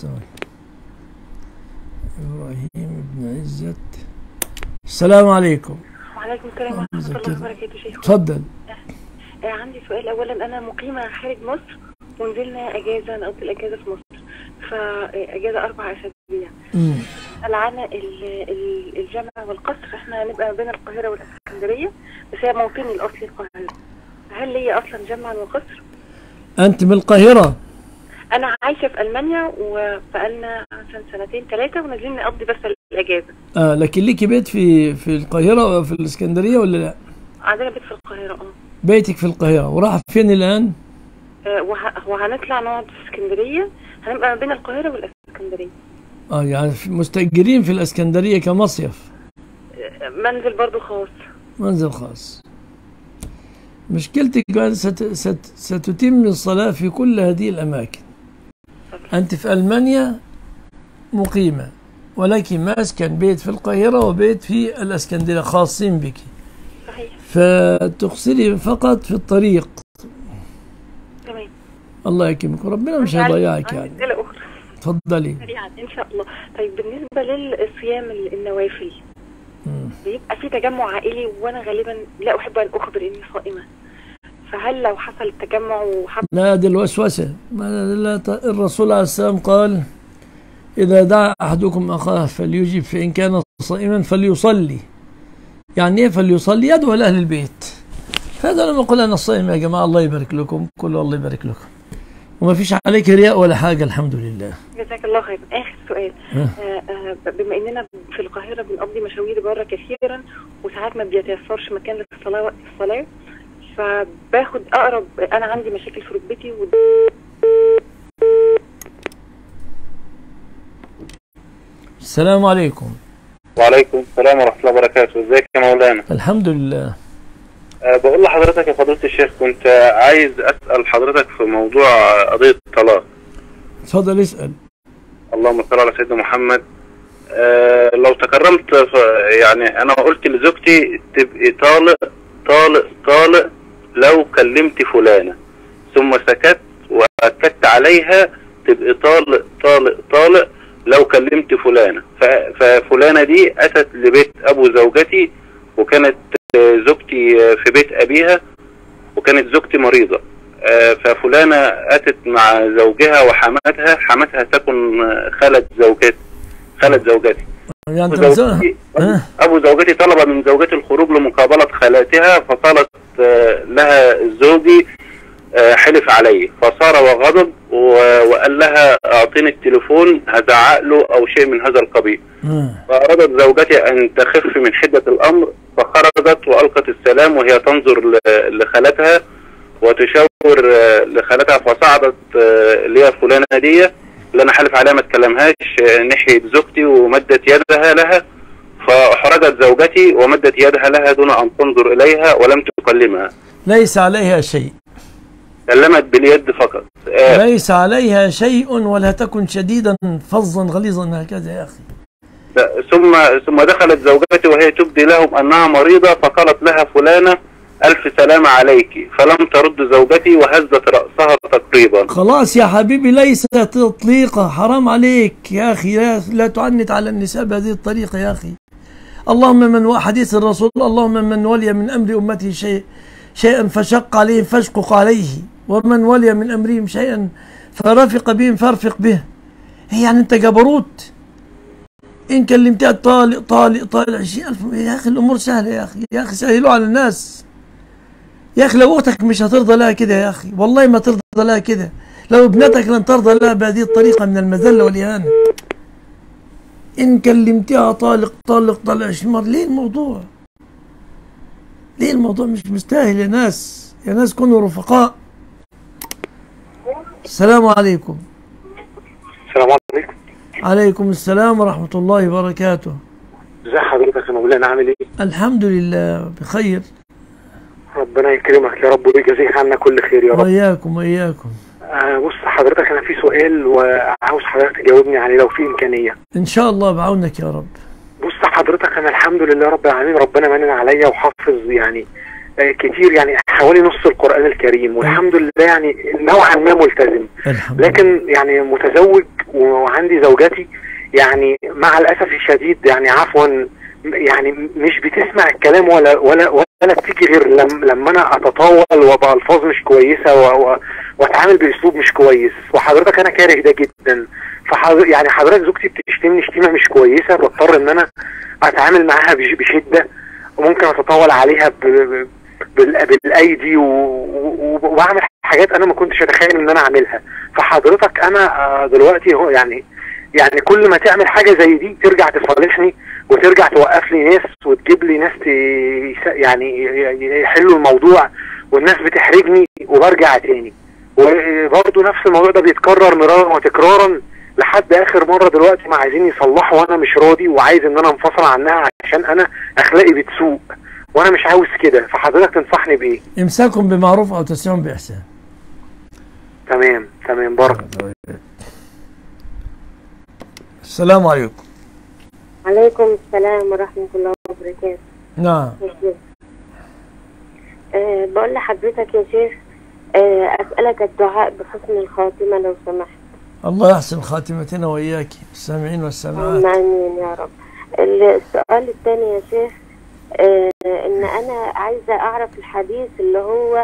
ابراهيم بن عزت. السلام عليكم. وعليكم السلام ورحمة الله وبركاته. شيخ اتفضل. عندي سؤال. اولا انا مقيمة خارج مصر ونزلنا اجازة، نقضي الاجازة في مصر، فاجازة 4 أسابيع. العنا الجامع والقصر، احنا هنبقى بين القاهرة والاسكندرية، بس هي موطني الاصلي القاهرة. هل لي اصلا جامع وقصر؟ انت من القاهرة؟ انا عايشة في المانيا وبقالنا عشان 2 3 ونازلين نقضي بس الاجازة. لكن ليكي بيت في القاهرة وفي الاسكندرية ولا لا؟ عندنا بيت في القاهرة. بيتك في القاهرة وراح فين الان؟ وهنطلع نقعد في اسكندرية، هنبقى بين القاهرة والاسكندرية. يعني مستأجرين في الاسكندرية كمصيف؟ منزل برضو خاص. منزل خاص. مشكلتك ستتم الصلاة في كل هذه الأماكن. أنت في ألمانيا مقيمة ولكن مسكن بيت في القاهرة وبيت في الاسكندرية خاصين بك. صحيح. فتغسلي فقط في الطريق. تمام. الله يكرمك وربنا مش هيضيعك يعني. اتفضلي. ان شاء الله. طيب بالنسبه للصيام النوافل بيبقى في تجمع عائلي وانا غالبا لا احب ان اخبر اني صائمه، فهل لو حصل تجمع لا دي الوسوسه. الرسول عليه السلام قال اذا دعا احدكم اخاه فليجب فان كان صائما فليصلي. يعني ايه فليصلي؟ يدعو لاهل البيت. فهذا لما قل انا الصائم يا جماعه الله يبارك لكم، كله الله يبارك لكم وما فيش عليك رياء ولا حاجة الحمد لله. جزاك الله خير. آخر سؤال. بما إننا في القاهرة بنقضي مشاوير بره كثيرا وساعات ما بيتيسرش مكان للصلاة وقت الصلاة، فباخد أقرب. أنا عندي مشاكل في ركبتي السلام عليكم. وعليكم السلام ورحمة الله وبركاته. ازيك يا مولانا؟ الحمد لله. بقول لحضرتك يا فضيلة الشيخ، كنت عايز أسأل حضرتك في موضوع قضية الطلاق. اتفضل اسأل. اللهم صل على سيدنا محمد. لو تكرمت يعني أنا قلت لزوجتي تبقي طالق لو كلمت فلانة، ثم سكت وأكدت عليها تبقي طالق لو كلمت فلانة. ففلانة دي أتت لبيت أبو زوجتي وكانت زوجتي في بيت أبيها وكانت زوجتي مريضة. ففلانة أتت مع زوجها وحماتها، حماتها تكن خالة زوجتي. أبو زوجتي طلب من زوجتي الخروج لمقابلة خالاتها، فقالت لها زوجي حلف علي، فصار وغضب وقال لها أعطيني التليفون هزعق له أو شيء من هذا القبيل. فأرادت زوجتي أن تخف من حدة الأمر، فخرجت وألقت السلام وهي تنظر لخالتها وتشاور لخالتها، فصعدت لي فلانة دي اللي أنا حلف عليها ما تكلمهاش ناحية زوجتي ومدت يدها لها، فأحرجت زوجتي ومدت يدها لها دون أن تنظر إليها ولم تكلمها. ليس عليها شيء. كلمت باليد فقط. ليس عليها شيء ولا تكن شديدا فظا غليظا هكذا يا أخي. ثم دخلت زوجتي وهي تبدي لهم أنها مريضة، فقالت لها فلانة ألف سلام عليك، فلم ترد زوجتي وهزت رأسها تقريبا. خلاص يا حبيبي ليس تطليقة، حرام عليك يا أخي، لا تعنت على النساء بهذه الطريقة يا أخي. اللهم من حديث الرسول اللهم من ولي من أمر أمته شيئا فشق عليهم فاشقق عليه، ومن ولي من أمرهم شيئا فرفق بهم فارفق به. يعني أنت جبروت، إن كلمتها طالق طالق طالق 20,000. يا أخي الأمور سهلة يا أخي، يا أخي سهلوا على الناس يا أخي. لو أختك مش هترضى لها كده يا أخي، والله ما ترضى لها كده. لو ابنتك لن ترضى لها بهذه الطريقة من المذلة والإهانة. إن كلمتها طالق طالق طالق 20 مرة، ليه الموضوع؟ ليه الموضوع مش مستاهل يا ناس؟ يا ناس كونوا رفقاء. السلام عليكم. السلام عليكم. عليكم السلام ورحمة الله وبركاته. ازي حضرتك يا مولانا، عامل ايه؟ الحمد لله بخير. ربنا يكرمك يا رب ويجازيك عنا كل خير يا رب. وإياكم وإياكم. بص حضرتك، انا في سؤال وعاوز حضرتك تجاوبني عليه لو في امكانيه. ان شاء الله بعونك يا رب. بص حضرتك، انا الحمد لله رب العالمين ربنا منن عليا وحافظ يعني كتير، يعني حوالي نص القرآن الكريم، والحمد لله يعني نوعا ما ملتزم. لكن يعني متزوج وعندي زوجتي يعني مع الاسف الشديد يعني عفوا يعني مش بتسمع الكلام ولا بتيجي غير لما انا اتطاول وبالفاظ مش كويسه واتعامل باسلوب مش كويس. وحضرتك انا كاره ده جدا. يعني حضرتك زوجتي بتشتمني شتيمه مش كويسه، بضطر ان انا اتعامل معاها بشده، وممكن اتطاول عليها بالايدي واعمل حاجات انا ما كنتش اتخيل ان انا اعملها. فحضرتك انا دلوقتي هو يعني كل ما تعمل حاجه زي دي ترجع تصالحني وترجع توقف لي ناس وتجيب لي ناس يعني يحلوا الموضوع، والناس بتحرجني وبرجع تاني. وبرضه نفس الموضوع ده بيتكرر مرارا وتكرارا لحد اخر مره دلوقتي ما عايزين يصلحوا، وانا مش راضي وعايز ان انا انفصل عنها عشان انا اخلاقي بتسوء وانا مش عاوز كده. فحضرتك تنصحني بايه؟ امساكم بمعروف او تسريحهم باحسان. تمام بارك. السلام عليكم. عليكم السلام ورحمة الله وبركاته. نعم. بقول لحضرتك يا شيخ، أسألك الدعاء بحسن الخاتمة لو سمحت. الله يحسن خاتمتنا وإياك السامعين والسامعات. آمين يا رب. السؤال الثاني يا شيخ، إن أنا عايزة أعرف الحديث اللي هو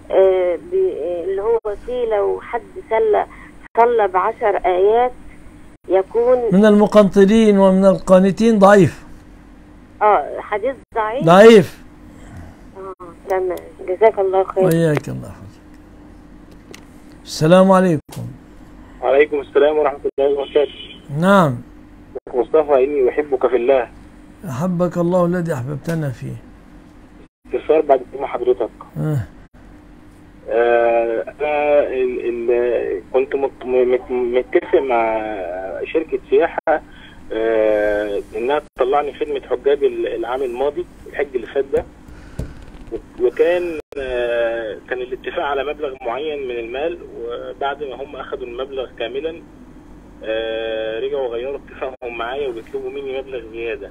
فيه لو حد صلى ب10 آيات يكون من المقنطرين ومن القانتين ضعيف. حديث ضعيف. ضعيف. تمام، جزاك الله خير. وإياك الله يحفظك. السلام عليكم. وعليكم السلام ورحمة الله وبركاته. نعم. مصطفى، إني أحبك في الله. أحبك الله الذي أحببتنا فيه. استفسار بعد كلمة حضرتك. أنا كنت متفق مع شركة سياحة إنها تطلعني خدمة حجاج العام الماضي، الحج اللي فات ده، وكان الاتفاق على مبلغ معين من المال، وبعد ما هم أخذوا المبلغ كاملا رجعوا غيروا اتفاقهم معايا وبيطلبوا مني مبلغ زيادة.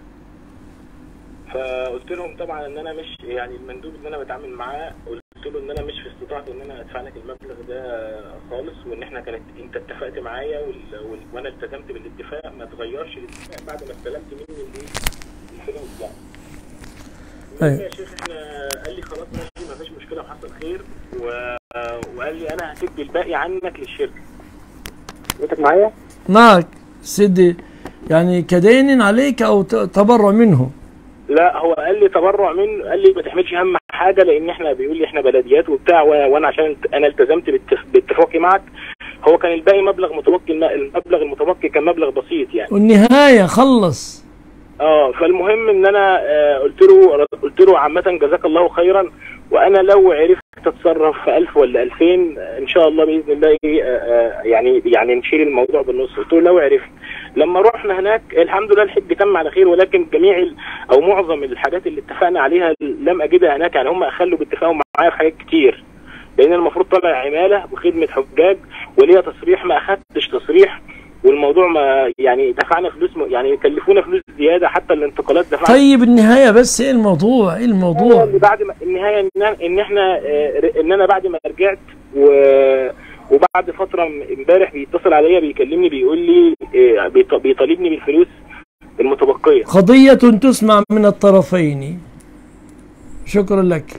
فقلت لهم طبعا ان انا مش يعني المندوب اللي انا بتعامل معاه، قلت له ان انا مش في استطاعتي ان انا ادفع لك المبلغ ده خالص، وان احنا انت اتفقت معايا وانا التزمت بالاتفاق، ما تغيرش الاتفاق بعد ما استلمت مني الفلوس يعني. يا شيخ احنا قال لي خلاص ماشي ما فيش مشكله وحصل خير، وقال لي انا هسدي الباقي عنك للشركه. حضرتك معايا؟ معك. سدي يعني كدين عليك او تبرع منه؟ لا، هو قال لي تبرع منه، قال لي ما تحملش هم حاجه، لان احنا بيقول لي احنا بلديات وبتاع، وانا عشان انا التزمت باتفاقي معك. هو كان الباقي مبلغ متبقي، المبلغ المتبقي كان مبلغ بسيط يعني، والنهايه خلص. فالمهم ان انا قلت له عامه جزاك الله خيرا، وانا لو عرفت اتصرف في 1000 ولا 2000 ان شاء الله باذن الله يعني نشيل الموضوع بالنص. قلت له لو عرفت. لما رحنا هناك الحمد لله الحج تم على خير، ولكن جميع او معظم الحاجات اللي اتفقنا عليها لم اجدها هناك. يعني هم اخلوا باتفاقهم معايا في حاجات كتير، لان المفروض طالع عماله وخدمه حجاج وليها تصريح، ما اخدتش تصريح، والموضوع ما يعني دفعنا فلوس، يعني كلفونا فلوس زياده، حتى الانتقالات دفعنا. طيب النهايه بس ايه الموضوع؟ ايه الموضوع؟ بعد ما النهايه ان انا بعد ما رجعت وبعد فتره امبارح بيتصل عليا بيكلمني بيقول لي بيطالبني بالفلوس المتبقيه. قضيه تسمع من الطرفين. شكرا لك.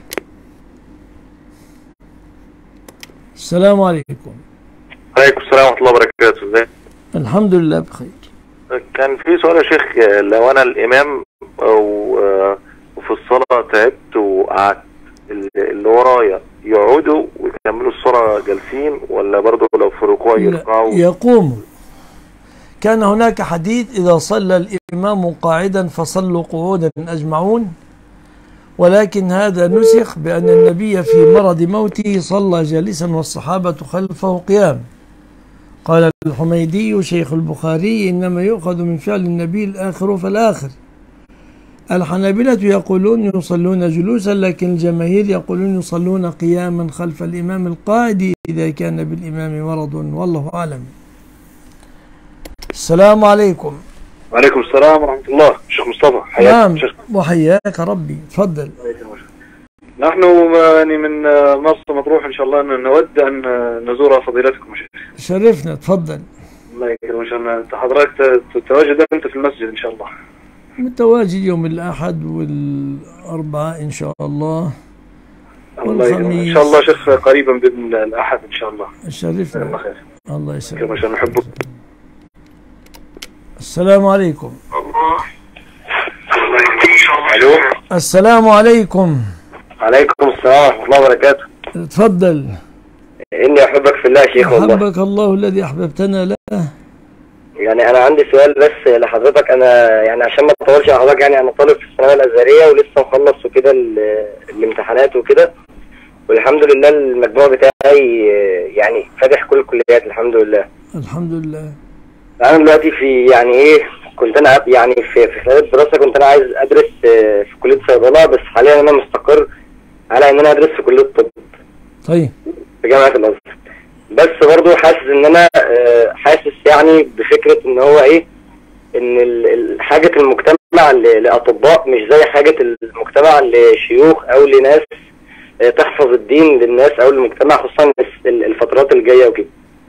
السلام عليكم. عليكم السلام ورحمة الله وبركاته. ازيك؟ الحمد لله بخير. كان في سؤال يا شيخ، لو انا الامام وفي الصلاة تعبت وقعدت، اللي ورايا يقعدوا ويكملوا الصلاة جالسين، ولا برضه لو في ركوع يركعوا؟ يقوموا. كان هناك حديث إذا صلى الإمام قاعدا فصلوا قعودا أجمعون، ولكن هذا نسخ بأن النبي في مرض موته صلى جالسا والصحابة خلفه قيام. قال الحميدي شيخ البخاري: إنما يؤخذ من فعل النبي الآخر فالآخر. الحنابلة يقولون يصلون جلوسا، لكن الجماهير يقولون يصلون قياما خلف الإمام القائد إذا كان بالإمام مرض، والله أعلم. السلام عليكم. وعليكم السلام ورحمة الله. شيخ مصطفى حياك. نعم وحياك ربي، تفضل. نحن يعني من مرسى مطروح إن شاء الله نود أن نزور فضيلتكم شيخ. شرفنا، تفضل. الله يكرمك إن شاء الله. حضرتك تتواجد أنت في المسجد إن شاء الله؟ متواجد يوم الأحد والأربعاء إن شاء الله. الله يكرمك إن شاء الله شيخ، قريبا بإذن الأحد إن شاء الله. شرفنا. الله خير. الله يسلمك. عشان نحبك. السلام عليكم. الو. السلام عليكم. عليكم السلام ورحمة الله وبركاته. تفضل. إني أحبك في الله يا شيخ والله. أحبك الله الذي أحببتنا له. يعني أنا عندي سؤال بس لحضرتك. أنا يعني عشان ما أطولش على حضرتك، يعني أنا طالب في الثانوية الأزهرية ولسه مخلص وكده الامتحانات وكده، والحمد لله المجموع بتاعي يعني فاتح كل الكليات الحمد لله. الحمد لله. أنا دلوقتي في يعني إيه، كنت أنا يعني في خلال الدراسة كنت أنا عايز أدرس في كلية صيدلة، بس حاليا أنا مستقر على إن أنا أدرس في كلية طب. طيب. في جامعة الأزهر. بس برضه حاسس إن أنا حاسس يعني بفكرة إن هو إيه، إن حاجة المجتمع لأطباء مش زي حاجة المجتمع لشيوخ أو لناس تحفظ الدين للناس أو للمجتمع، خصوصا الفترات الجاية وكده.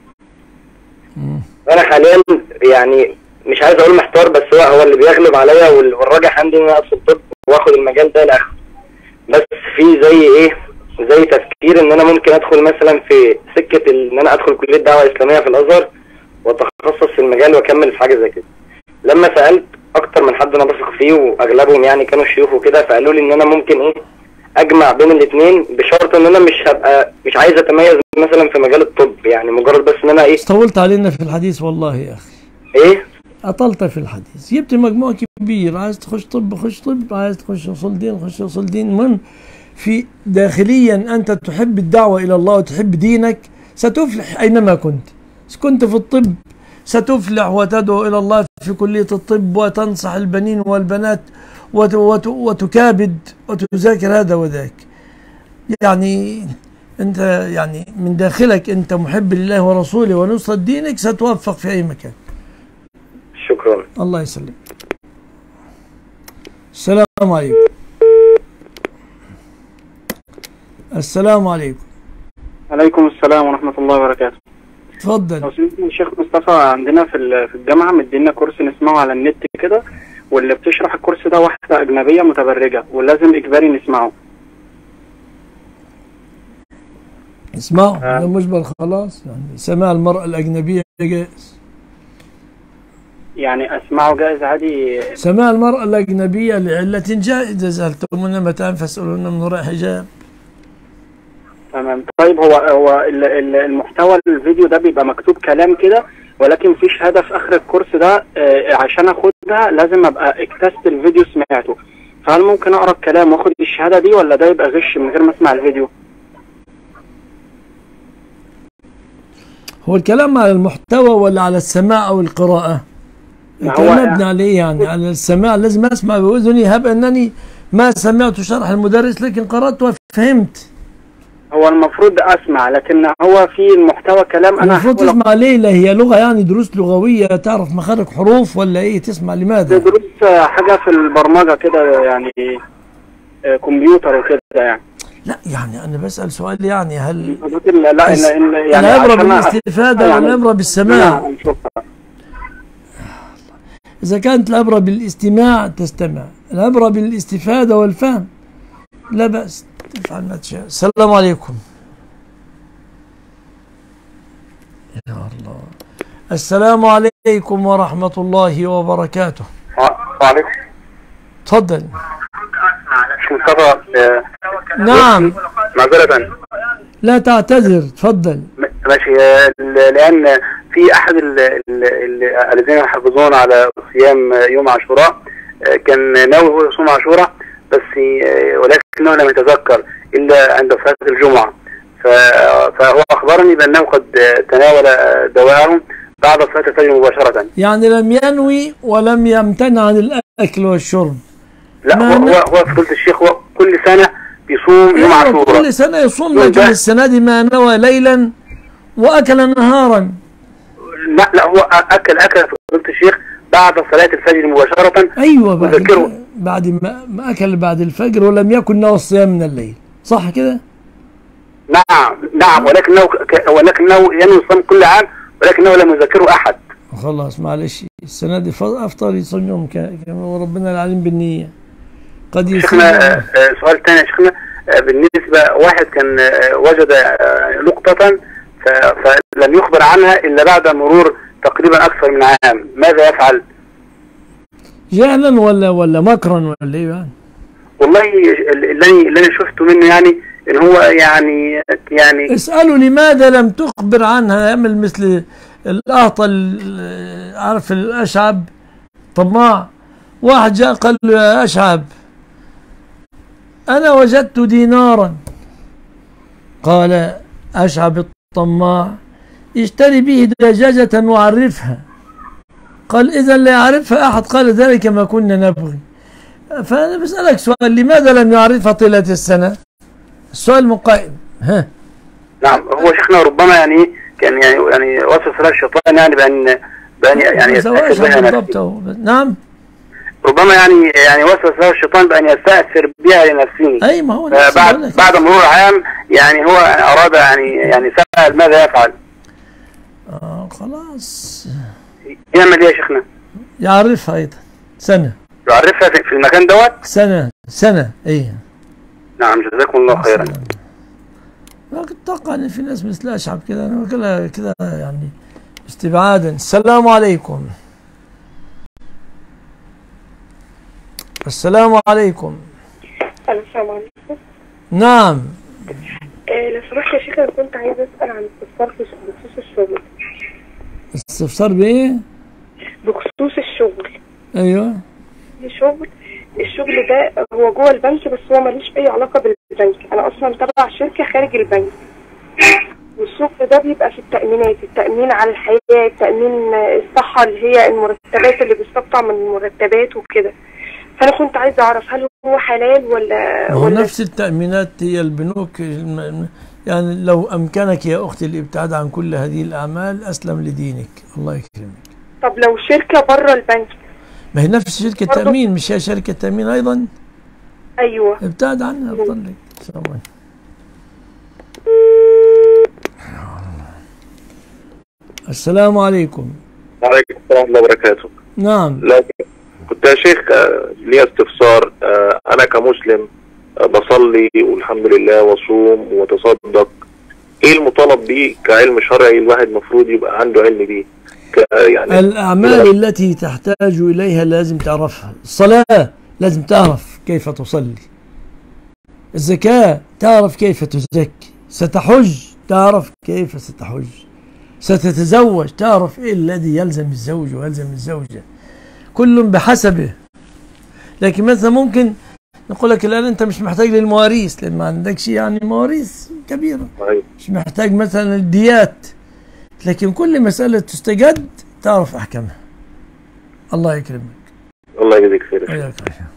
أنا حاليا يعني مش عايز أقول محتار، بس هو اللي بيغلب عليا والراجح عندي إن أنا أدخل طب وآخد المجال ده لآخره. بس في زي إيه، زي تفكير إن أنا ممكن أدخل مثلا في سكة إن أنا أدخل كلية دعوة إسلامية في الأزهر وأتخصص في المجال وأكمل في حاجة زي كده. لما سألت أكتر من حد أنا بثق فيه وأغلبهم يعني كانوا شيوخ وكده، فقالوا لي إن أنا ممكن إيه أجمع بين الاثنين، بشرط إن أنا مش عايز أتميز مثلا في مجال الطب، يعني مجرد بس إن أنا إيه. طولت علينا في الحديث والله يا أخي. إيه؟ أطلت في الحديث، جبت مجموع كبير، عايز تخش طب خش طب، عايز تخش أصول دين خش أصول دين. المهم في داخليا أنت تحب الدعوة إلى الله وتحب دينك ستفلح أينما كنت. كنت في الطب ستفلح وتدعو إلى الله في كلية الطب وتنصح البنين والبنات وتكابد وتذاكر هذا وذاك. يعني أنت يعني من داخلك أنت محب لله ورسوله ونصرة دينك، ستوفق في أي مكان. شكرا. الله يسلمك. السلام عليكم. السلام عليكم. عليكم السلام ورحمة الله وبركاته. تفضل. لو سمحت الشيخ مصطفى، عندنا في الجامعة مدينا كورس نسمعه على النت كده، واللي بتشرح الكورس ده واحدة أجنبية متبرجة، ولازم إجباري نسمعه. اسمعه. مجبر خلاص، يعني سماع المرأة الأجنبية جائز. يعني أسمعه جائز عادي؟ سماع المرأة الأجنبية لعلة جائزة، سألتمونا متى فاسألونا من وراء حجاب. تمام. طيب هو المحتوى الفيديو ده بيبقى مكتوب كلام كده، ولكن في شهادة في آخر الكورس ده عشان أخدها لازم أبقى اكتست الفيديو سمعته، فهل ممكن أقرأ الكلام وأخد الشهادة دي، ولا ده يبقى غش من غير ما أسمع الفيديو؟ هو الكلام على المحتوى ولا على السماع أو القراءة؟ الكلام مبني عليه يعني على السماع، لازم أسمع بأذني، هب أنني ما سمعت شرح المدرس لكن قرأت وفهمت. هو المفروض أسمع، لكن هو في المحتوى كلام أنا المفروض تسمع ليه؟ لا هي لغة يعني دروس لغوية تعرف مخارج حروف ولا إيه؟ تسمع لماذا؟ دروس حاجة في البرمجة كده يعني، كمبيوتر وكده يعني. لا يعني أنا بسأل سؤال، يعني هل لا يعني العبرة بالاستفادة ولا العبرة بالسماع؟ إذا كانت العبرة بالاستماع تستمع، العبرة بالاستفادة والفهم لا بأس، تفعل ما تشاء. السلام عليكم. يا الله. السلام عليكم. عليكم ورحمة الله وبركاته. وعليكم. تفضل. مصطفى. نعم. معذرة. لا تعتذر، تفضل. ماشي. لأن في أحد الذين يحافظون على صيام يوم عاشوراء كان ناوي هو يصوم عاشوراء، بس ولكنه لم يتذكر إلا عند صلاة الجمعة، فهو أخبرني بأنه قد تناول دواءه بعد صلاة الفجر مباشرة. يعني لم ينوي ولم يمتنع عن الأكل والشرب. لا، هو فضيلة الشيخ هو كل سنة بيصوم يوم عاشوراء، كل سنة يصوم، لكن السنة دي ما نوى ليلا وأكل نهارا. لا هو أكل فضيلة الشيخ بعد صلاة الفجر مباشرة. أيوة، بعد ما أكل بعد الفجر ولم يكن نوى الصيام من الليل، صح كده؟ نعم، ولكنه ينوي الصوم كل عام، ولكنه لم يذكره أحد. خلاص معلش، السنة دي أفطر يصوم يوم وربنا العليم بالنية. قد يصير. شيخنا سؤال ثاني يا شيخنا، بالنسبة واحد كان وجد لقطة فلم يخبر عنها إلا بعد مرور تقريبا أكثر من عام، ماذا يفعل؟ جهلا ولا مكرا ولا ايه يعني؟ والله اللي انا شفته منه يعني ان هو يعني اسأله لماذا لم تخبر عنها، يعمل مثل الأهطل، عارف الأشعب طماع. واحد جاء قال له يا أشعب أنا وجدت دينارا. قال أشعب الطماع اشتري به دجاجة وعرفها. قال إذا لا يعرفها أحد. قال ذلك ما كنا نبغي. فأنا بسألك سؤال، لماذا لم يعرفها طيلة السنة؟ السؤال مقائم. ها. نعم، هو شيخنا ربما يعني كان يعني وصف له الشيطان يعني بأن يعني نعم، ربما يعني وصف له الشيطان بأن يستأثر بها لنفسه. أي ما هو بعد مرور عام يعني هو أراد يعني سأل ماذا يفعل. خلاص يعمل ايه يا شيخنا؟ يعرفها أيضا سنة. يعرفها في المكان دوت؟ سنة ايه. نعم، جزاكم الله خيرا. أتوقع أن في ناس مثل أشعب كده يعني استبعادا. السلام عليكم. السلام عليكم. السلام عليكم. نعم. لو سمحت يا شيخ، أنا كنت عايزة أسأل عن استفسار بخصوص الشغل. استفسار بإيه؟ بخصوص الشغل. أيوه. الشغل ده هو جوه البنك، بس هو ملوش أي علاقة بالبنك. أنا أصلا تبع شركة خارج البنك، والشغل ده بيبقى في التأمينات، التأمين على الحياة، تأمين الصحة اللي هي المرتبات اللي بيستقطع من المرتبات وكده. فأنا كنت عايزة أعرف هل هو حلال ولا هو نفس التأمينات هي البنوك. يعني لو أمكنك يا أختي الابتعاد عن كل هذه الأعمال أسلم لدينك، الله يكرمك. طب لو شركة بره البنك؟ ما هي نفس شركة تأمين، مش هي شركة تأمين أيضا؟ أيوه. ابتعد عنها أفضل لك. السلام عليكم. وعليكم السلام ورحمة الله وبركاته. نعم. كنت يا شيخ لي استفسار. أنا كمسلم بصلي والحمد لله وصوم وتصدق، إيه المطالب بيه كعلم شرعي الواحد مفروض يبقى عنده علم بيه؟ يعني الأعمال التي تحتاج إليها لازم تعرفها. الصلاة لازم تعرف كيف تصلي، الزكاة تعرف كيف تزكي، ستحج تعرف كيف ستحج، ستتزوج تعرف إيه الذي يلزم الزوج ويلزم الزوجة، كل بحسبه. لكن مثلا ممكن نقول لك الآن أنت مش محتاج للمواريث لأن ما عندكش يعني مواريث كبيرة، مش محتاج مثلا الديات، لكن كل مسألة تستجد تعرف أحكامها. الله يكرمك. الله يجزيك خير. حياك.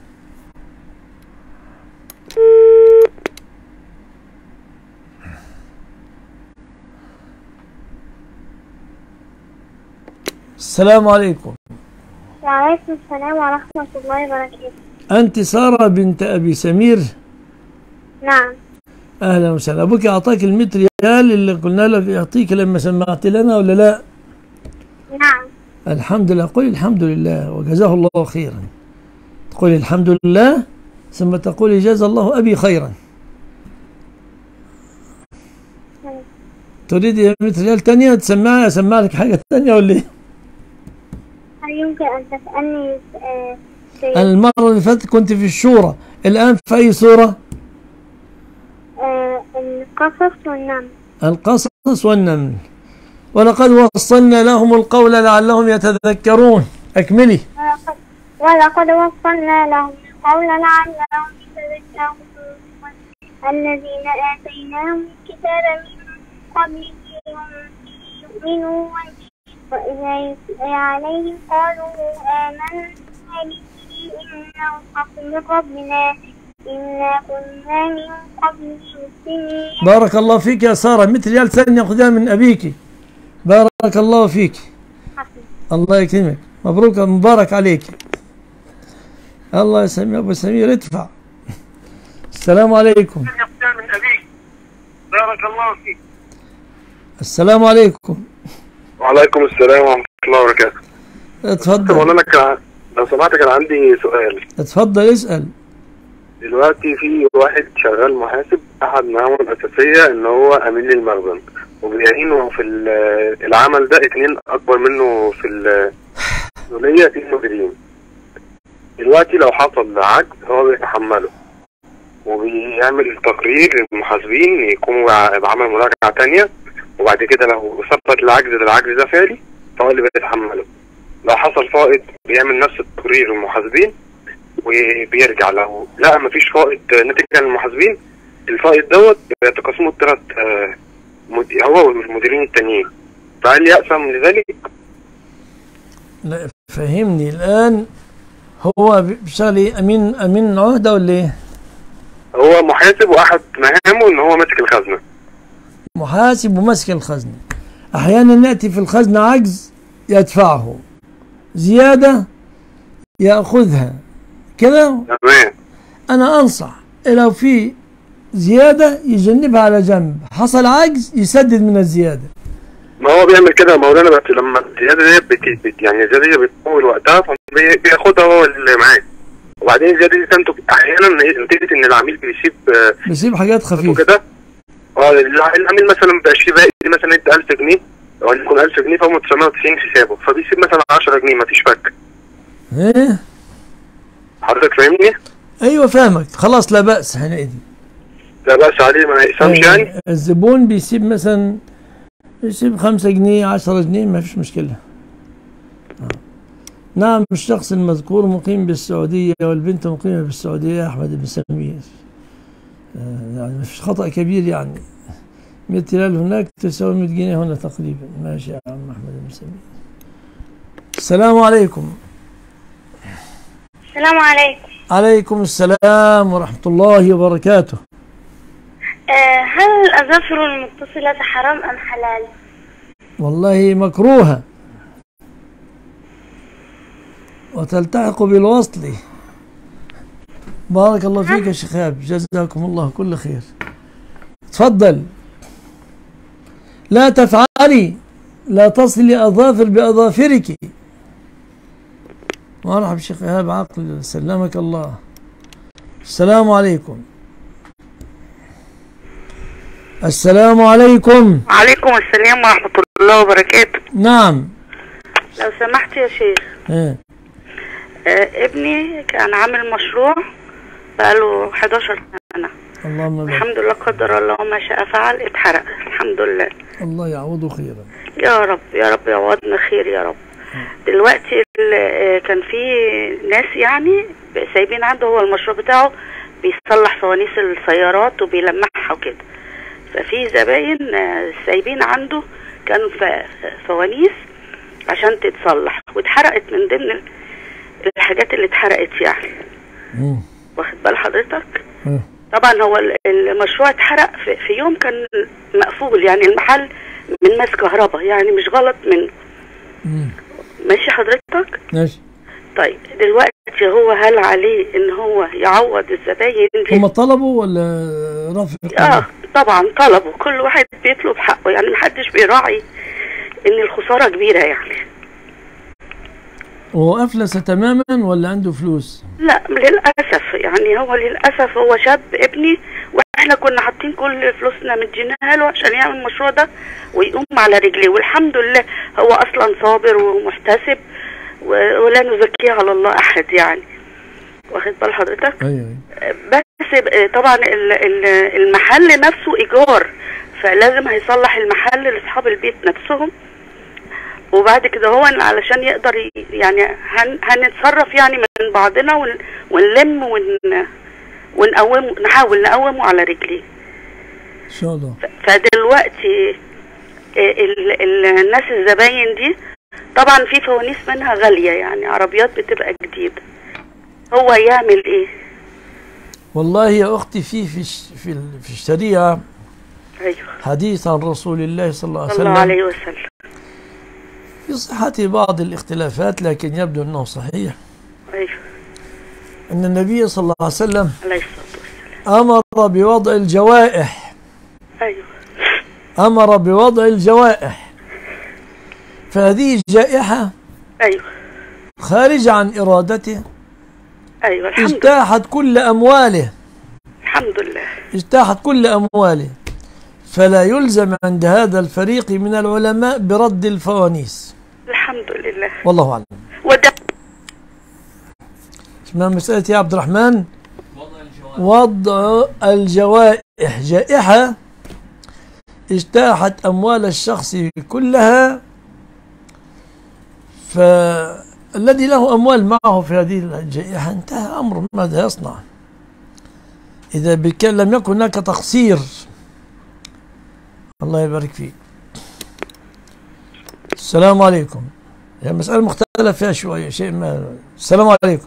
السلام عليكم. وعليكم السلام ورحمة الله وبركاته. أنت سارة بنت أبي سمير؟ نعم. أهلا وسهلا. أبوك أعطاك ال100 ريال اللي قلنا لك يعطيك لما سمعت لنا ولا لا؟ نعم. الحمد لله. قولي الحمد لله وجزاه الله خيرا. تقولي الحمد لله ثم تقولي جزا الله أبي خيرا. تريدي 100 ريال تانية تسمعها؟ أسمع لك حاجة تانية ولا إيه؟ هل يمكن أن تسألني المرة اللي فاتت كنت في الشورى، الآن في أي سورة؟ القصص والنمل. القصص والنمل. ولقد وصلنا لهم القول لعلهم يتذكرون. أكملي. ولقد وصلنا لهم القول لعلهم يتذكرون الذين آتيناهم الكتاب من قبله يؤمنون وإذا يتلى عليهم قالوا آمنا به إنه الحق من ربنا إنا كنا من قبله مسلمين. بارك الله فيك يا سارة، مثل يلسن يأخذها من أبيك. بارك الله فيك. الله يكرمك، مبروك مبارك عليك. الله يسمي أبو سمير ادفع. السلام عليكم. بارك الله فيك. السلام عليكم. وعليكم السلام ورحمة الله وبركاته. اتفضل. مولانا لو سمحت كان عندي سؤال. اتفضل اسأل. دلوقتي في واحد شغال محاسب، أحد مهامه الأساسية إن هو أمين للمخزن، وبيعينه في العمل ده 2 أكبر منه في المسؤولية 2 مديرين. دلوقتي لو حصل عجز هو بيتحمله وبيعمل تقرير للمحاسبين يقوموا بعمل مراجعة تانية، وبعد كده لو ثبت العجز ده فعلي فهو اللي بيتحمله. لو حصل فائض بيعمل نفس التقرير للمحاسبين وبيرجع. لو لا مفيش فائض ناتج عن المحاسبين، الفائض دوت بيتقسموا ال3 هو والمديرين التانيين، فهل يأثم لذلك؟ لا فهمني الآن، هو بيشتغل أمين عهدة ولا إيه؟ هو محاسب وأحد مهامه إن هو ماسك الخزنة. محاسب وماسك الخزنة. أحيانا نأتي في الخزنة عجز يدفعه، زيادة يأخذها كده. تمام. أنا أنصح لو في زيادة يجنبها على جنب، حصل عجز يسدد من الزيادة. ما هو بيعمل كده مولانا، بس لما الزيادة دي يعني الزيادة دي بتطول وقتها فبياخدها هو اللي معاه، وبعدين الزيادة دي تنتج أحيانا نتيجة إن العميل بيسيب حاجات خفيفة كده. العميل مثلا مبقاش فيه باقي، مثلا ادى 1000 جنيه او يكون 1000 جنيه فهو 990 حسابه، فبيسيب مثلا 10 جنيه مفيش فك. ايه حضرتك فاهمني؟ ايوه فاهمك، خلاص لا بأس حينئذ. لا بأس عليه، ما يقسمش يعني. الزبون بيسيب مثلا 5 جنيه 10 جنيه ما فيش مشكلة. نعم الشخص المذكور مقيم بالسعودية والبنت مقيمة بالسعودية يا أحمد بن سمير. يعني ما فيش خطأ كبير يعني. 100 ريال هناك تساوي 100 جنيه هنا تقريبا. ماشي يا عم أحمد بن سمير. السلام عليكم. السلام عليكم. عليكم السلام ورحمة الله وبركاته. هل الأظافر المتصلة حرام أم حلال؟ والله مكروهة وتلتحق بالوصل. بارك الله فيك يا شيخاب، جزاكم الله كل خير. تفضل. لا تفعلي، لا تصلي أظافر بأظافرك. مرحبا شيخ إيهاب عقل، سلمك الله. السلام عليكم. السلام عليكم. وعليكم السلام ورحمة الله وبركاته. نعم. لو سمحت يا شيخ. ابني كان عامل مشروع بقاله 11 سنة. اللهم الحمد لله قدر الله ما شاء فعل، اتحرق الحمد لله. الله يعوضه خيرا. يا رب يا رب يعوضنا خير يا رب. دلوقتي كان في ناس يعني سايبين عنده هو المشروع بتاعه بيصلح فوانيس السيارات وبيلمعها وكده، ففي زباين سايبين عنده كانوا فوانيس عشان تتصلح واتحرقت من ضمن الحاجات اللي اتحرقت يعني. واخد بال حضرتك؟ طبعا هو المشروع اتحرق في يوم كان مقفول، يعني المحل من ماس كهرباء، يعني مش غلط منه. ماشي حضرتك؟ ماشي. طيب دلوقتي هو هل عليه ان هو يعوض الزباين دي؟ هم طلبوا ولا رفض؟ طبعا طلبوا، كل واحد بيطلب حقه، يعني محدش بيراعي ان الخسارة كبيرة يعني. هو أفلس تماما ولا عنده فلوس؟ لا للأسف، يعني هو للأسف هو شاب ابني، واحنا كنا حاطين كل فلوسنا مديناها له عشان يعمل المشروع ده ويقوم على رجليه، والحمد لله هو اصلا صابر ومحتسب ولا نزكي على الله احد يعني، واخد بال حضرتك؟ ايوه. بس طبعا المحل نفسه ايجار، فلازم هيصلح المحل لاصحاب البيت نفسهم، وبعد كده هو علشان يقدر يعني هنتصرف يعني من بعضنا ونلم ونقومه، نحاول نقومه على رجليه ان شاء الله. فدلوقتي الناس الزباين دي طبعا في فوانيس منها غالية، يعني عربيات بتبقى جديدة، هو يعمل ايه؟ والله يا اختي في الشريعة ايوه حديث عن رسول الله صلى الله عليه وسلم في صحة بعض الاختلافات، لكن يبدو انه صحيح. ايوه. ان النبي صلى الله عليه وسلم عليه الصلاة والسلام امر بوضع الجوائح. ايوه. امر بوضع الجوائح، فهذه الجائحة ايوه خارجة عن ارادته. ايوه الحمد لله. اجتاحت كل امواله. الحمد لله. اجتاحت كل امواله، فلا يلزم عند هذا الفريق من العلماء برد الفوانيس. الحمد لله. والله اعلم. اسمها مسألة يا عبد الرحمن وضع الجوائح. جائحة اجتاحت أموال الشخص كلها، فالذي له أموال معه في هذه الجائحة انتهى أمره، ماذا يصنع إذا لم يكن هناك تقصير؟ الله يبارك فيك. السلام عليكم. هي مسألة مختلف فيها شوية شيء ما. السلام عليكم.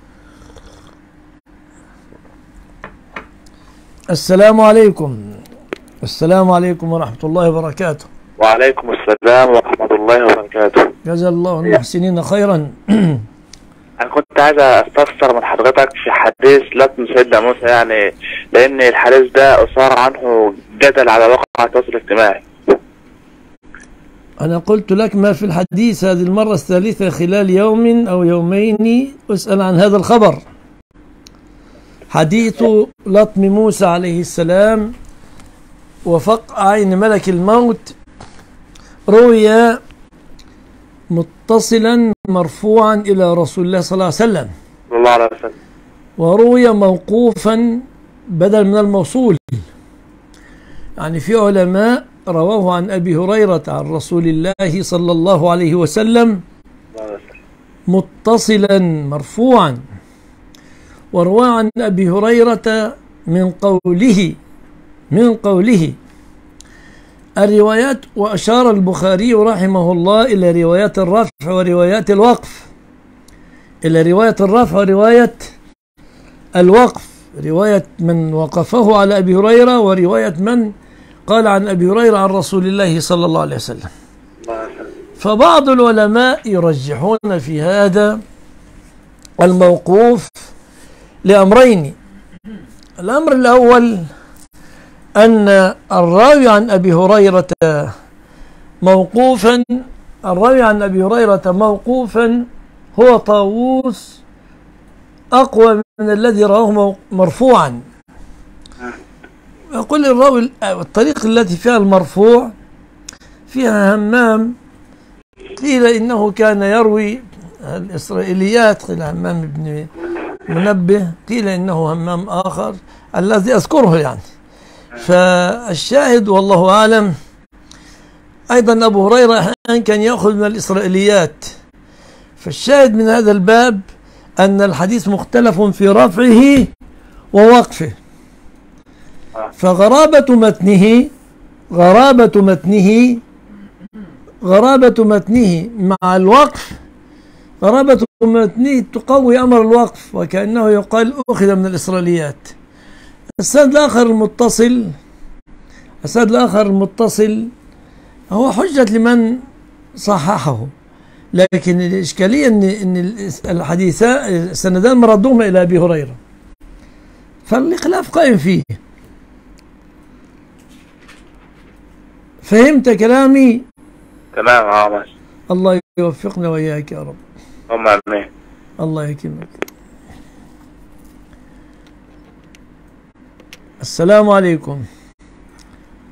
السلام عليكم. السلام عليكم ورحمة الله وبركاته. وعليكم السلام ورحمة الله وبركاته. جزا الله المحسنين خيرا. أنا كنت عايز أستفسر من حضرتك في حديث لطم سيدنا موسى، يعني لأن الحديث ده أثار عنه جدل على واقع التواصل الاجتماعي. أنا قلت لك ما في الحديث هذه المرة الثالثة خلال يوم أو يومين أسأل عن هذا الخبر. حديث لطم موسى عليه السلام وفقع عين ملك الموت روي متصلا مرفوعا إلى رسول الله صلى الله عليه وسلم. صلى الله عليه وسلم. وروي موقوفا بدل من الموصول، يعني في علماء رواه عن أبي هريرة عن رسول الله صلى الله عليه وسلم متصلا مرفوعا، وروى عن أبي هريرة من قوله الروايات. وأشار البخاري رحمه الله إلى روايات الرفع وروايات الوقف، إلى رواية الرفع ورواية الوقف، رواية من وقفه على أبي هريرة ورواية من قال عن أبي هريرة عن رسول الله صلى الله عليه وسلم. فبعض العلماء يرجحون في هذا الموقوف لأمرين. الأمر الأول أن الراوي عن أبي هريرة موقوفا هو طاووس أقوى من الذي رواه مرفوعا. يقول الراوي الطريق التي فيها المرفوع فيها همام، قيل إنه كان يروي الإسرائيليات، قيل همام بن منبه، قيل إنه همام آخر الذي أذكره يعني. فالشاهد والله أعلم. أيضا أبو هريرة كان يأخذ من الإسرائيليات. فالشاهد من هذا الباب أن الحديث مختلف في رفعه ووقفه، فغرابة متنه مع الوقف، غرابة متنه تقوي أمر الوقف، وكأنه يقال أخذ من الإسرائيليات. السند الآخر المتصل هو حجة لمن صححه، لكن الإشكالية أن الحديثان السندان مردوهما إلى أبي هريرة، فالخلاف قائم فيه. فهمت كلامي؟ تمام. ماشي. الله يوفقنا وإياك يا رب. آمين. الله يكرمك. السلام عليكم.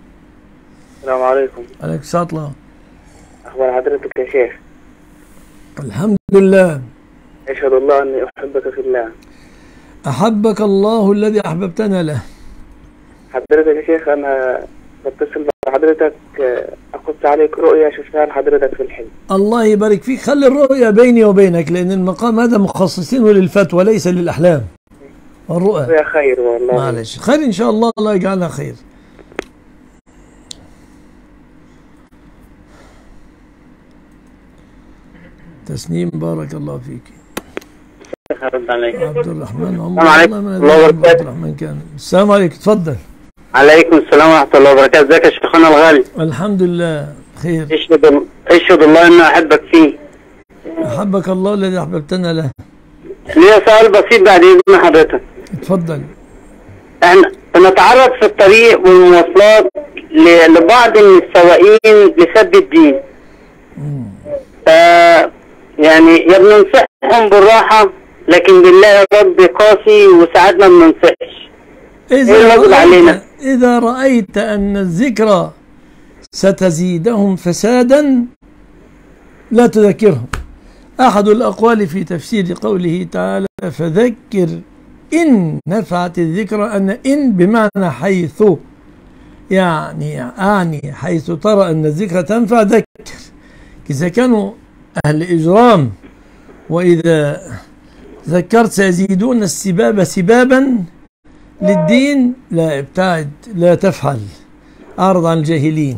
السلام عليكم. عليكم السلام. أخبار حضرتك يا شيخ؟ الحمد لله. أشهد الله أني أحبك في الله. أحبك الله الذي أحببتنا له. حضرتك يا شيخ أنا بتصل بحضرتك أقص عليك رؤية شفتها لحضرتك في الحلم. الله يبارك فيك. خلي الرؤيا بيني وبينك، لأن المقام هذا مخصصين للفتوى ليس للأحلام. الرؤى يا خير والله. معلش خير إن شاء الله، الله يجعلها خير. تسنيم بارك الله فيك. هرد عليك. عبد الرحمن عمر. السلام عليكم الله وبركاته. عبد الرحمن كان. السلام عليكم، تفضل. عليكم السلام ورحمة الله وبركاته. ازيك يا شيخنا الغالي؟ الحمد لله خير. اشهد الله اني احبك فيه. احبك الله الذي احببتنا له. ليا سؤال بسيط بعد اذن حضرتك. اتفضل. احنا بنتعرض في الطريق والمواصلات لبعض من السواقين لسب الدين. يعني يا بننصحهم بالراحة، لكن بالله يا رب قاسي وساعات ما بننصحش. إذا رأيت أن الذكرى ستزيدهم فسادا لا تذكرهم. أحد الأقوال في تفسير قوله تعالى فذكر إن نفعت الذكرى أن إن بمعنى حيث، يعني حيث ترى أن الذكرى تنفع ذكر. إذا كانوا أهل إجرام وإذا ذكرت سيزيدون السباب سبابا للدين، لا ابتعد، لا تفعل، أعرض عن الجاهلين.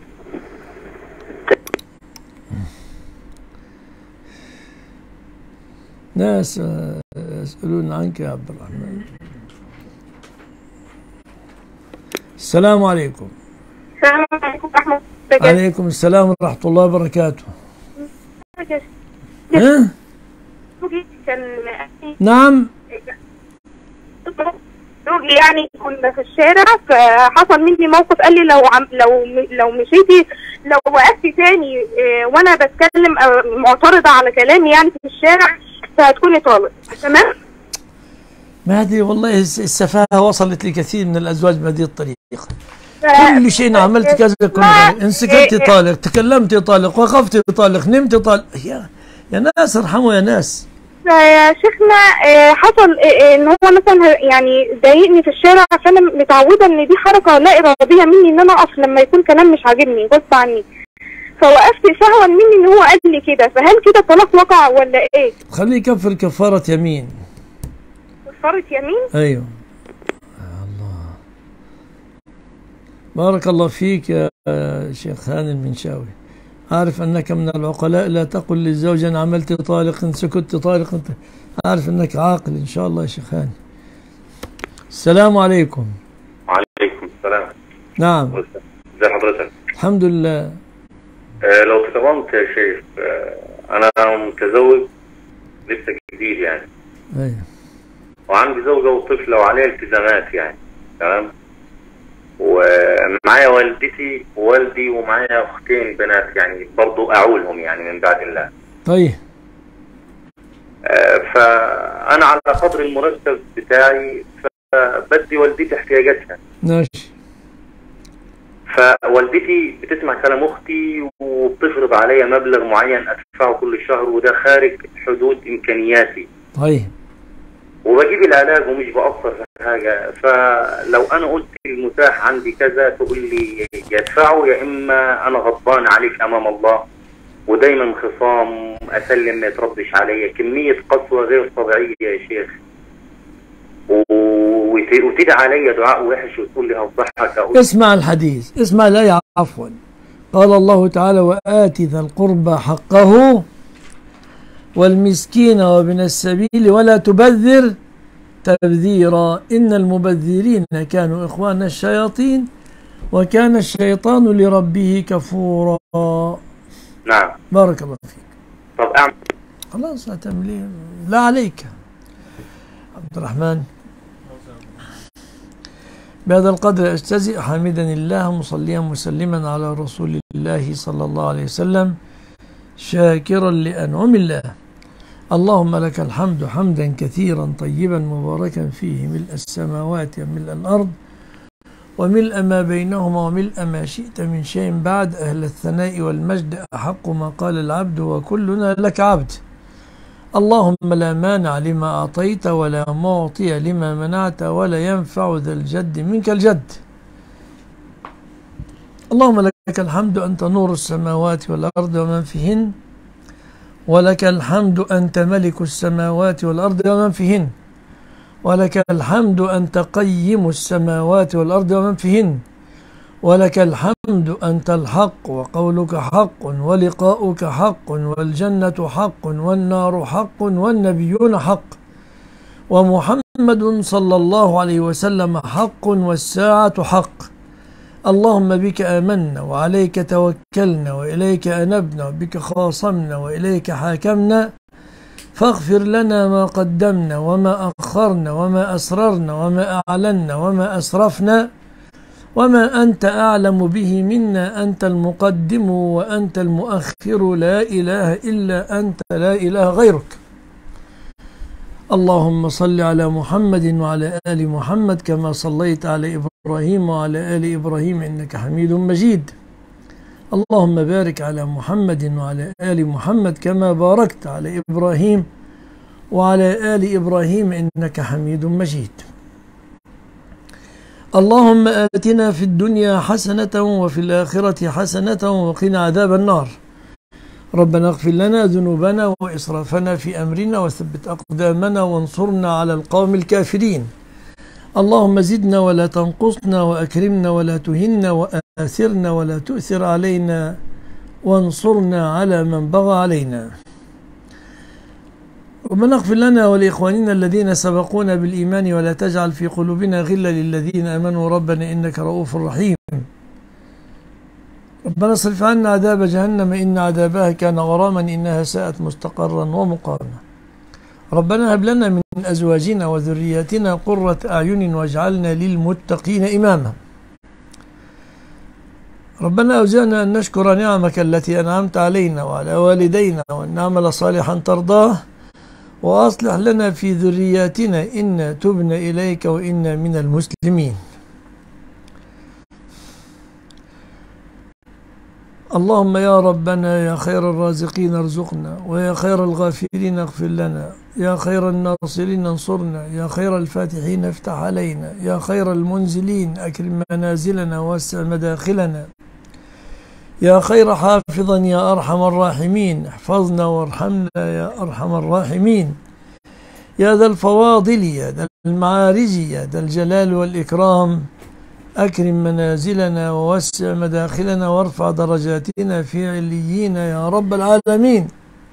ناس يسألون عنك يا عبد الرحمن. السلام عليكم. السلام عليكم ورحمة الله وبركاته. عليكم السلام ورحمة الله وبركاته. نعم. زوجي يعني كنا في الشارع فحصل مني موقف، قال لي لو مشيتي، لو وقفتي تاني وانا بتكلم معترضة على كلامي يعني في الشارع فهتكوني طالق. تمام؟ ما هذه والله السفاهة وصلت لكثير من الأزواج بهذه الطريقة. كل شيء عملت كذا، إن سكتي طالق، تكلمتي طالق، وقفتي طالق، نمتي طالق. يا ناس ارحموا يا ناس. يا شيخنا حصل ان هو مثلا يعني ضايقني في الشارع، فانا متعوده ان دي حركه لا اراديه مني ان انا اقف لما يكون كلام مش عاجبني غصب عني، فوقفت سهوا مني ان هو قال لي كده، فهل كده طلاق وقع ولا ايه؟ خليه يكفر كفاره يمين. كفاره يمين؟ ايوه. الله بارك الله فيك يا شيخ هاني المنشاوي. عارف أنك من العقلاء، لا تقل للزوج أنا عملت طالق، إن سكت طالق. أنت عارف أنك عاقل إن شاء الله يا شيخ هاني. السلام عليكم. وعليكم السلام. نعم. ازي حضرتك؟ الحمد لله. لو تكرمت يا شيخ، أنا متزوج لسه جديد يعني. أيوه. وعندي زوجة وطفلة وعليها التزامات يعني، تمام؟ ومعايا والدتي ووالدي ومعايا اختين بنات يعني برضو اعولهم يعني من بعد الله. طيب. فانا على قدر المرتب بتاعي فبدي والدتي احتياجاتها. ماشي. فوالدتي بتسمع كلام اختي وبتفرض عليا مبلغ معين ادفعه كل شهر، وده خارج حدود امكانياتي. طيب. وبجيب العلاج ومش بأثر في حاجة، فلو أنا قلت المتاح عندي كذا تقول لي يدفعه يا إما أنا غضبان عليك أمام الله، ودايما خصام، أسلم ما يتردش عليا، كمية قسوة غير طبيعية يا شيخ. وتدعي عليا دعاء وحش وتقول لي هفضحك. اسمع الحديث، اسمع الآية عفوا. قال الله تعالى وآت ذا القربى حقه والمسكين وابن السبيل ولا تبذر تبذيرا إن المبذرين كانوا إخوان الشياطين وكان الشيطان لربه كفورا. نعم. بارك الله فيك. طب أعمل خلاص هتعمل لا عليك عبد الرحمن. بهذا القدر أجتزئ حامدا الله مصليا مسلما على رسول الله صلى الله عليه وسلم شاكرا لأنعم الله. اللهم لك الحمد حمدا كثيرا طيبا مباركا فيه ملء السماوات وملء الأرض وملء ما بينهما وملء ما شئت من شيء بعد. أهل الثناء والمجد أحق ما قال العبد وكلنا لك عبد. اللهم لا مانع لما أعطيت ولا معطي لما منعت ولا ينفع ذا الجد منك الجد. اللهم لك الحمد أنت نور السماوات والأرض ومن فيهن، ولك الحمد أنت ملك السماوات والأرض ومن فيهن، ولك الحمد أنت قيم السماوات والأرض ومن فيهن، ولك الحمد أنت الحق وقولك حق ولقاؤك حق والجنة حق والنار حق والنبيون حق ومحمد صلى الله عليه وسلم حق والساعة حق. اللهم بك آمنا وعليك توكلنا وإليك أنبنا وبك خاصمنا وإليك حاكمنا، فاغفر لنا ما قدمنا وما أخرنا وما أسررنا وما أعلنا وما أسرفنا وما أنت أعلم به منا. أنت المقدم وأنت المؤخر، لا إله إلا أنت، لا إله غيرك. اللهم صل على محمد وعلى آل محمد كما صليت على إبراهيم وعلى آل إبراهيم إنك حميد مجيد. اللهم بارك على محمد وعلى آل محمد كما باركت على إبراهيم وعلى آل إبراهيم إنك حميد مجيد. اللهم آتنا في الدنيا حسنة وفي الآخرة حسنة وقنا عذاب النار. ربنا اغفر لنا ذنوبنا وإسرافنا في أمرنا وثبت أقدامنا وانصرنا على القوم الكافرين. اللهم زدنا ولا تنقصنا وأكرمنا ولا تهنا وآثرنا ولا تؤثر علينا وانصرنا على من بغى علينا. ربنا اغفر لنا ولإخواننا الذين سبقونا بالإيمان ولا تجعل في قلوبنا غلا للذين آمنوا ربنا إنك رؤوف رحيم. ربنا اصرف عنا عذاب جهنم إن عذابها كان غراما إنها ساءت مستقرا ومقاما. ربنا هب لنا من أزواجنا وذرياتنا قرة أعين واجعلنا للمتقين إماما. ربنا أوزعنا أن نشكر نعمك التي أنعمت علينا وعلى والدينا وأن نعمل صالحا ترضاه، وأصلح لنا في ذرياتنا إنا تبنا إليك وإنا من المسلمين. اللهم يا ربنا يا خير الرازقين ارزقنا، ويا خير الغافرين اغفر لنا، يا خير الناصرين انصرنا، يا خير الفاتحين افتح علينا، يا خير المنزلين أكرم منازلنا ووسع مداخلنا، يا خير حافظا يا أرحم الراحمين احفظنا وارحمنا يا أرحم الراحمين، يا ذا الفواضل يا ذا المعارج يا ذا الجلال والإكرام أكرم منازلنا ووسع مداخلنا وارفع درجاتنا في عليين يا رب العالمين.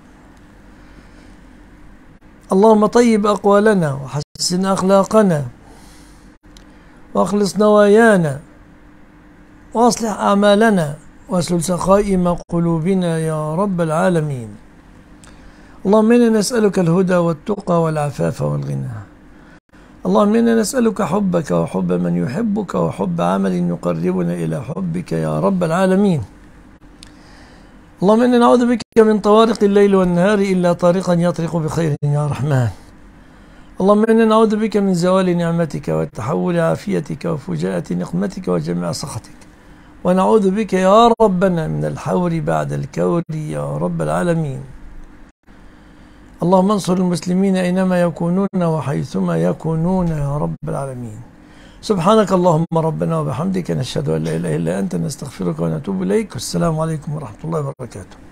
اللهم طيب أقوالنا وحسن أخلاقنا واخلص نوايانا وأصلح أعمالنا واسلل سخائم قلوبنا يا رب العالمين. اللهم إنا نسألك الهدى والتقى والعفاف والغنى. اللهم إنا نسألك حبك وحب من يحبك وحب عمل يقربنا إلى حبك يا رب العالمين. اللهم إنا نعوذ بك من طوارق الليل والنهار إلا طارقا يطرق بخير يا رحمن. اللهم إنا نعوذ بك من زوال نعمتك وتحول عافيتك وفجاءة نقمتك وجميع سخطك، ونعوذ بك يا ربنا من الحور بعد الكور يا رب العالمين. اللهم انصر المسلمين أينما يكونون وحيثما يكونون يا رب العالمين. سبحانك اللهم ربنا وبحمدك نشهد أن لا إله إلا أنت نستغفرك ونتوب إليك. والسلام عليكم ورحمة الله وبركاته.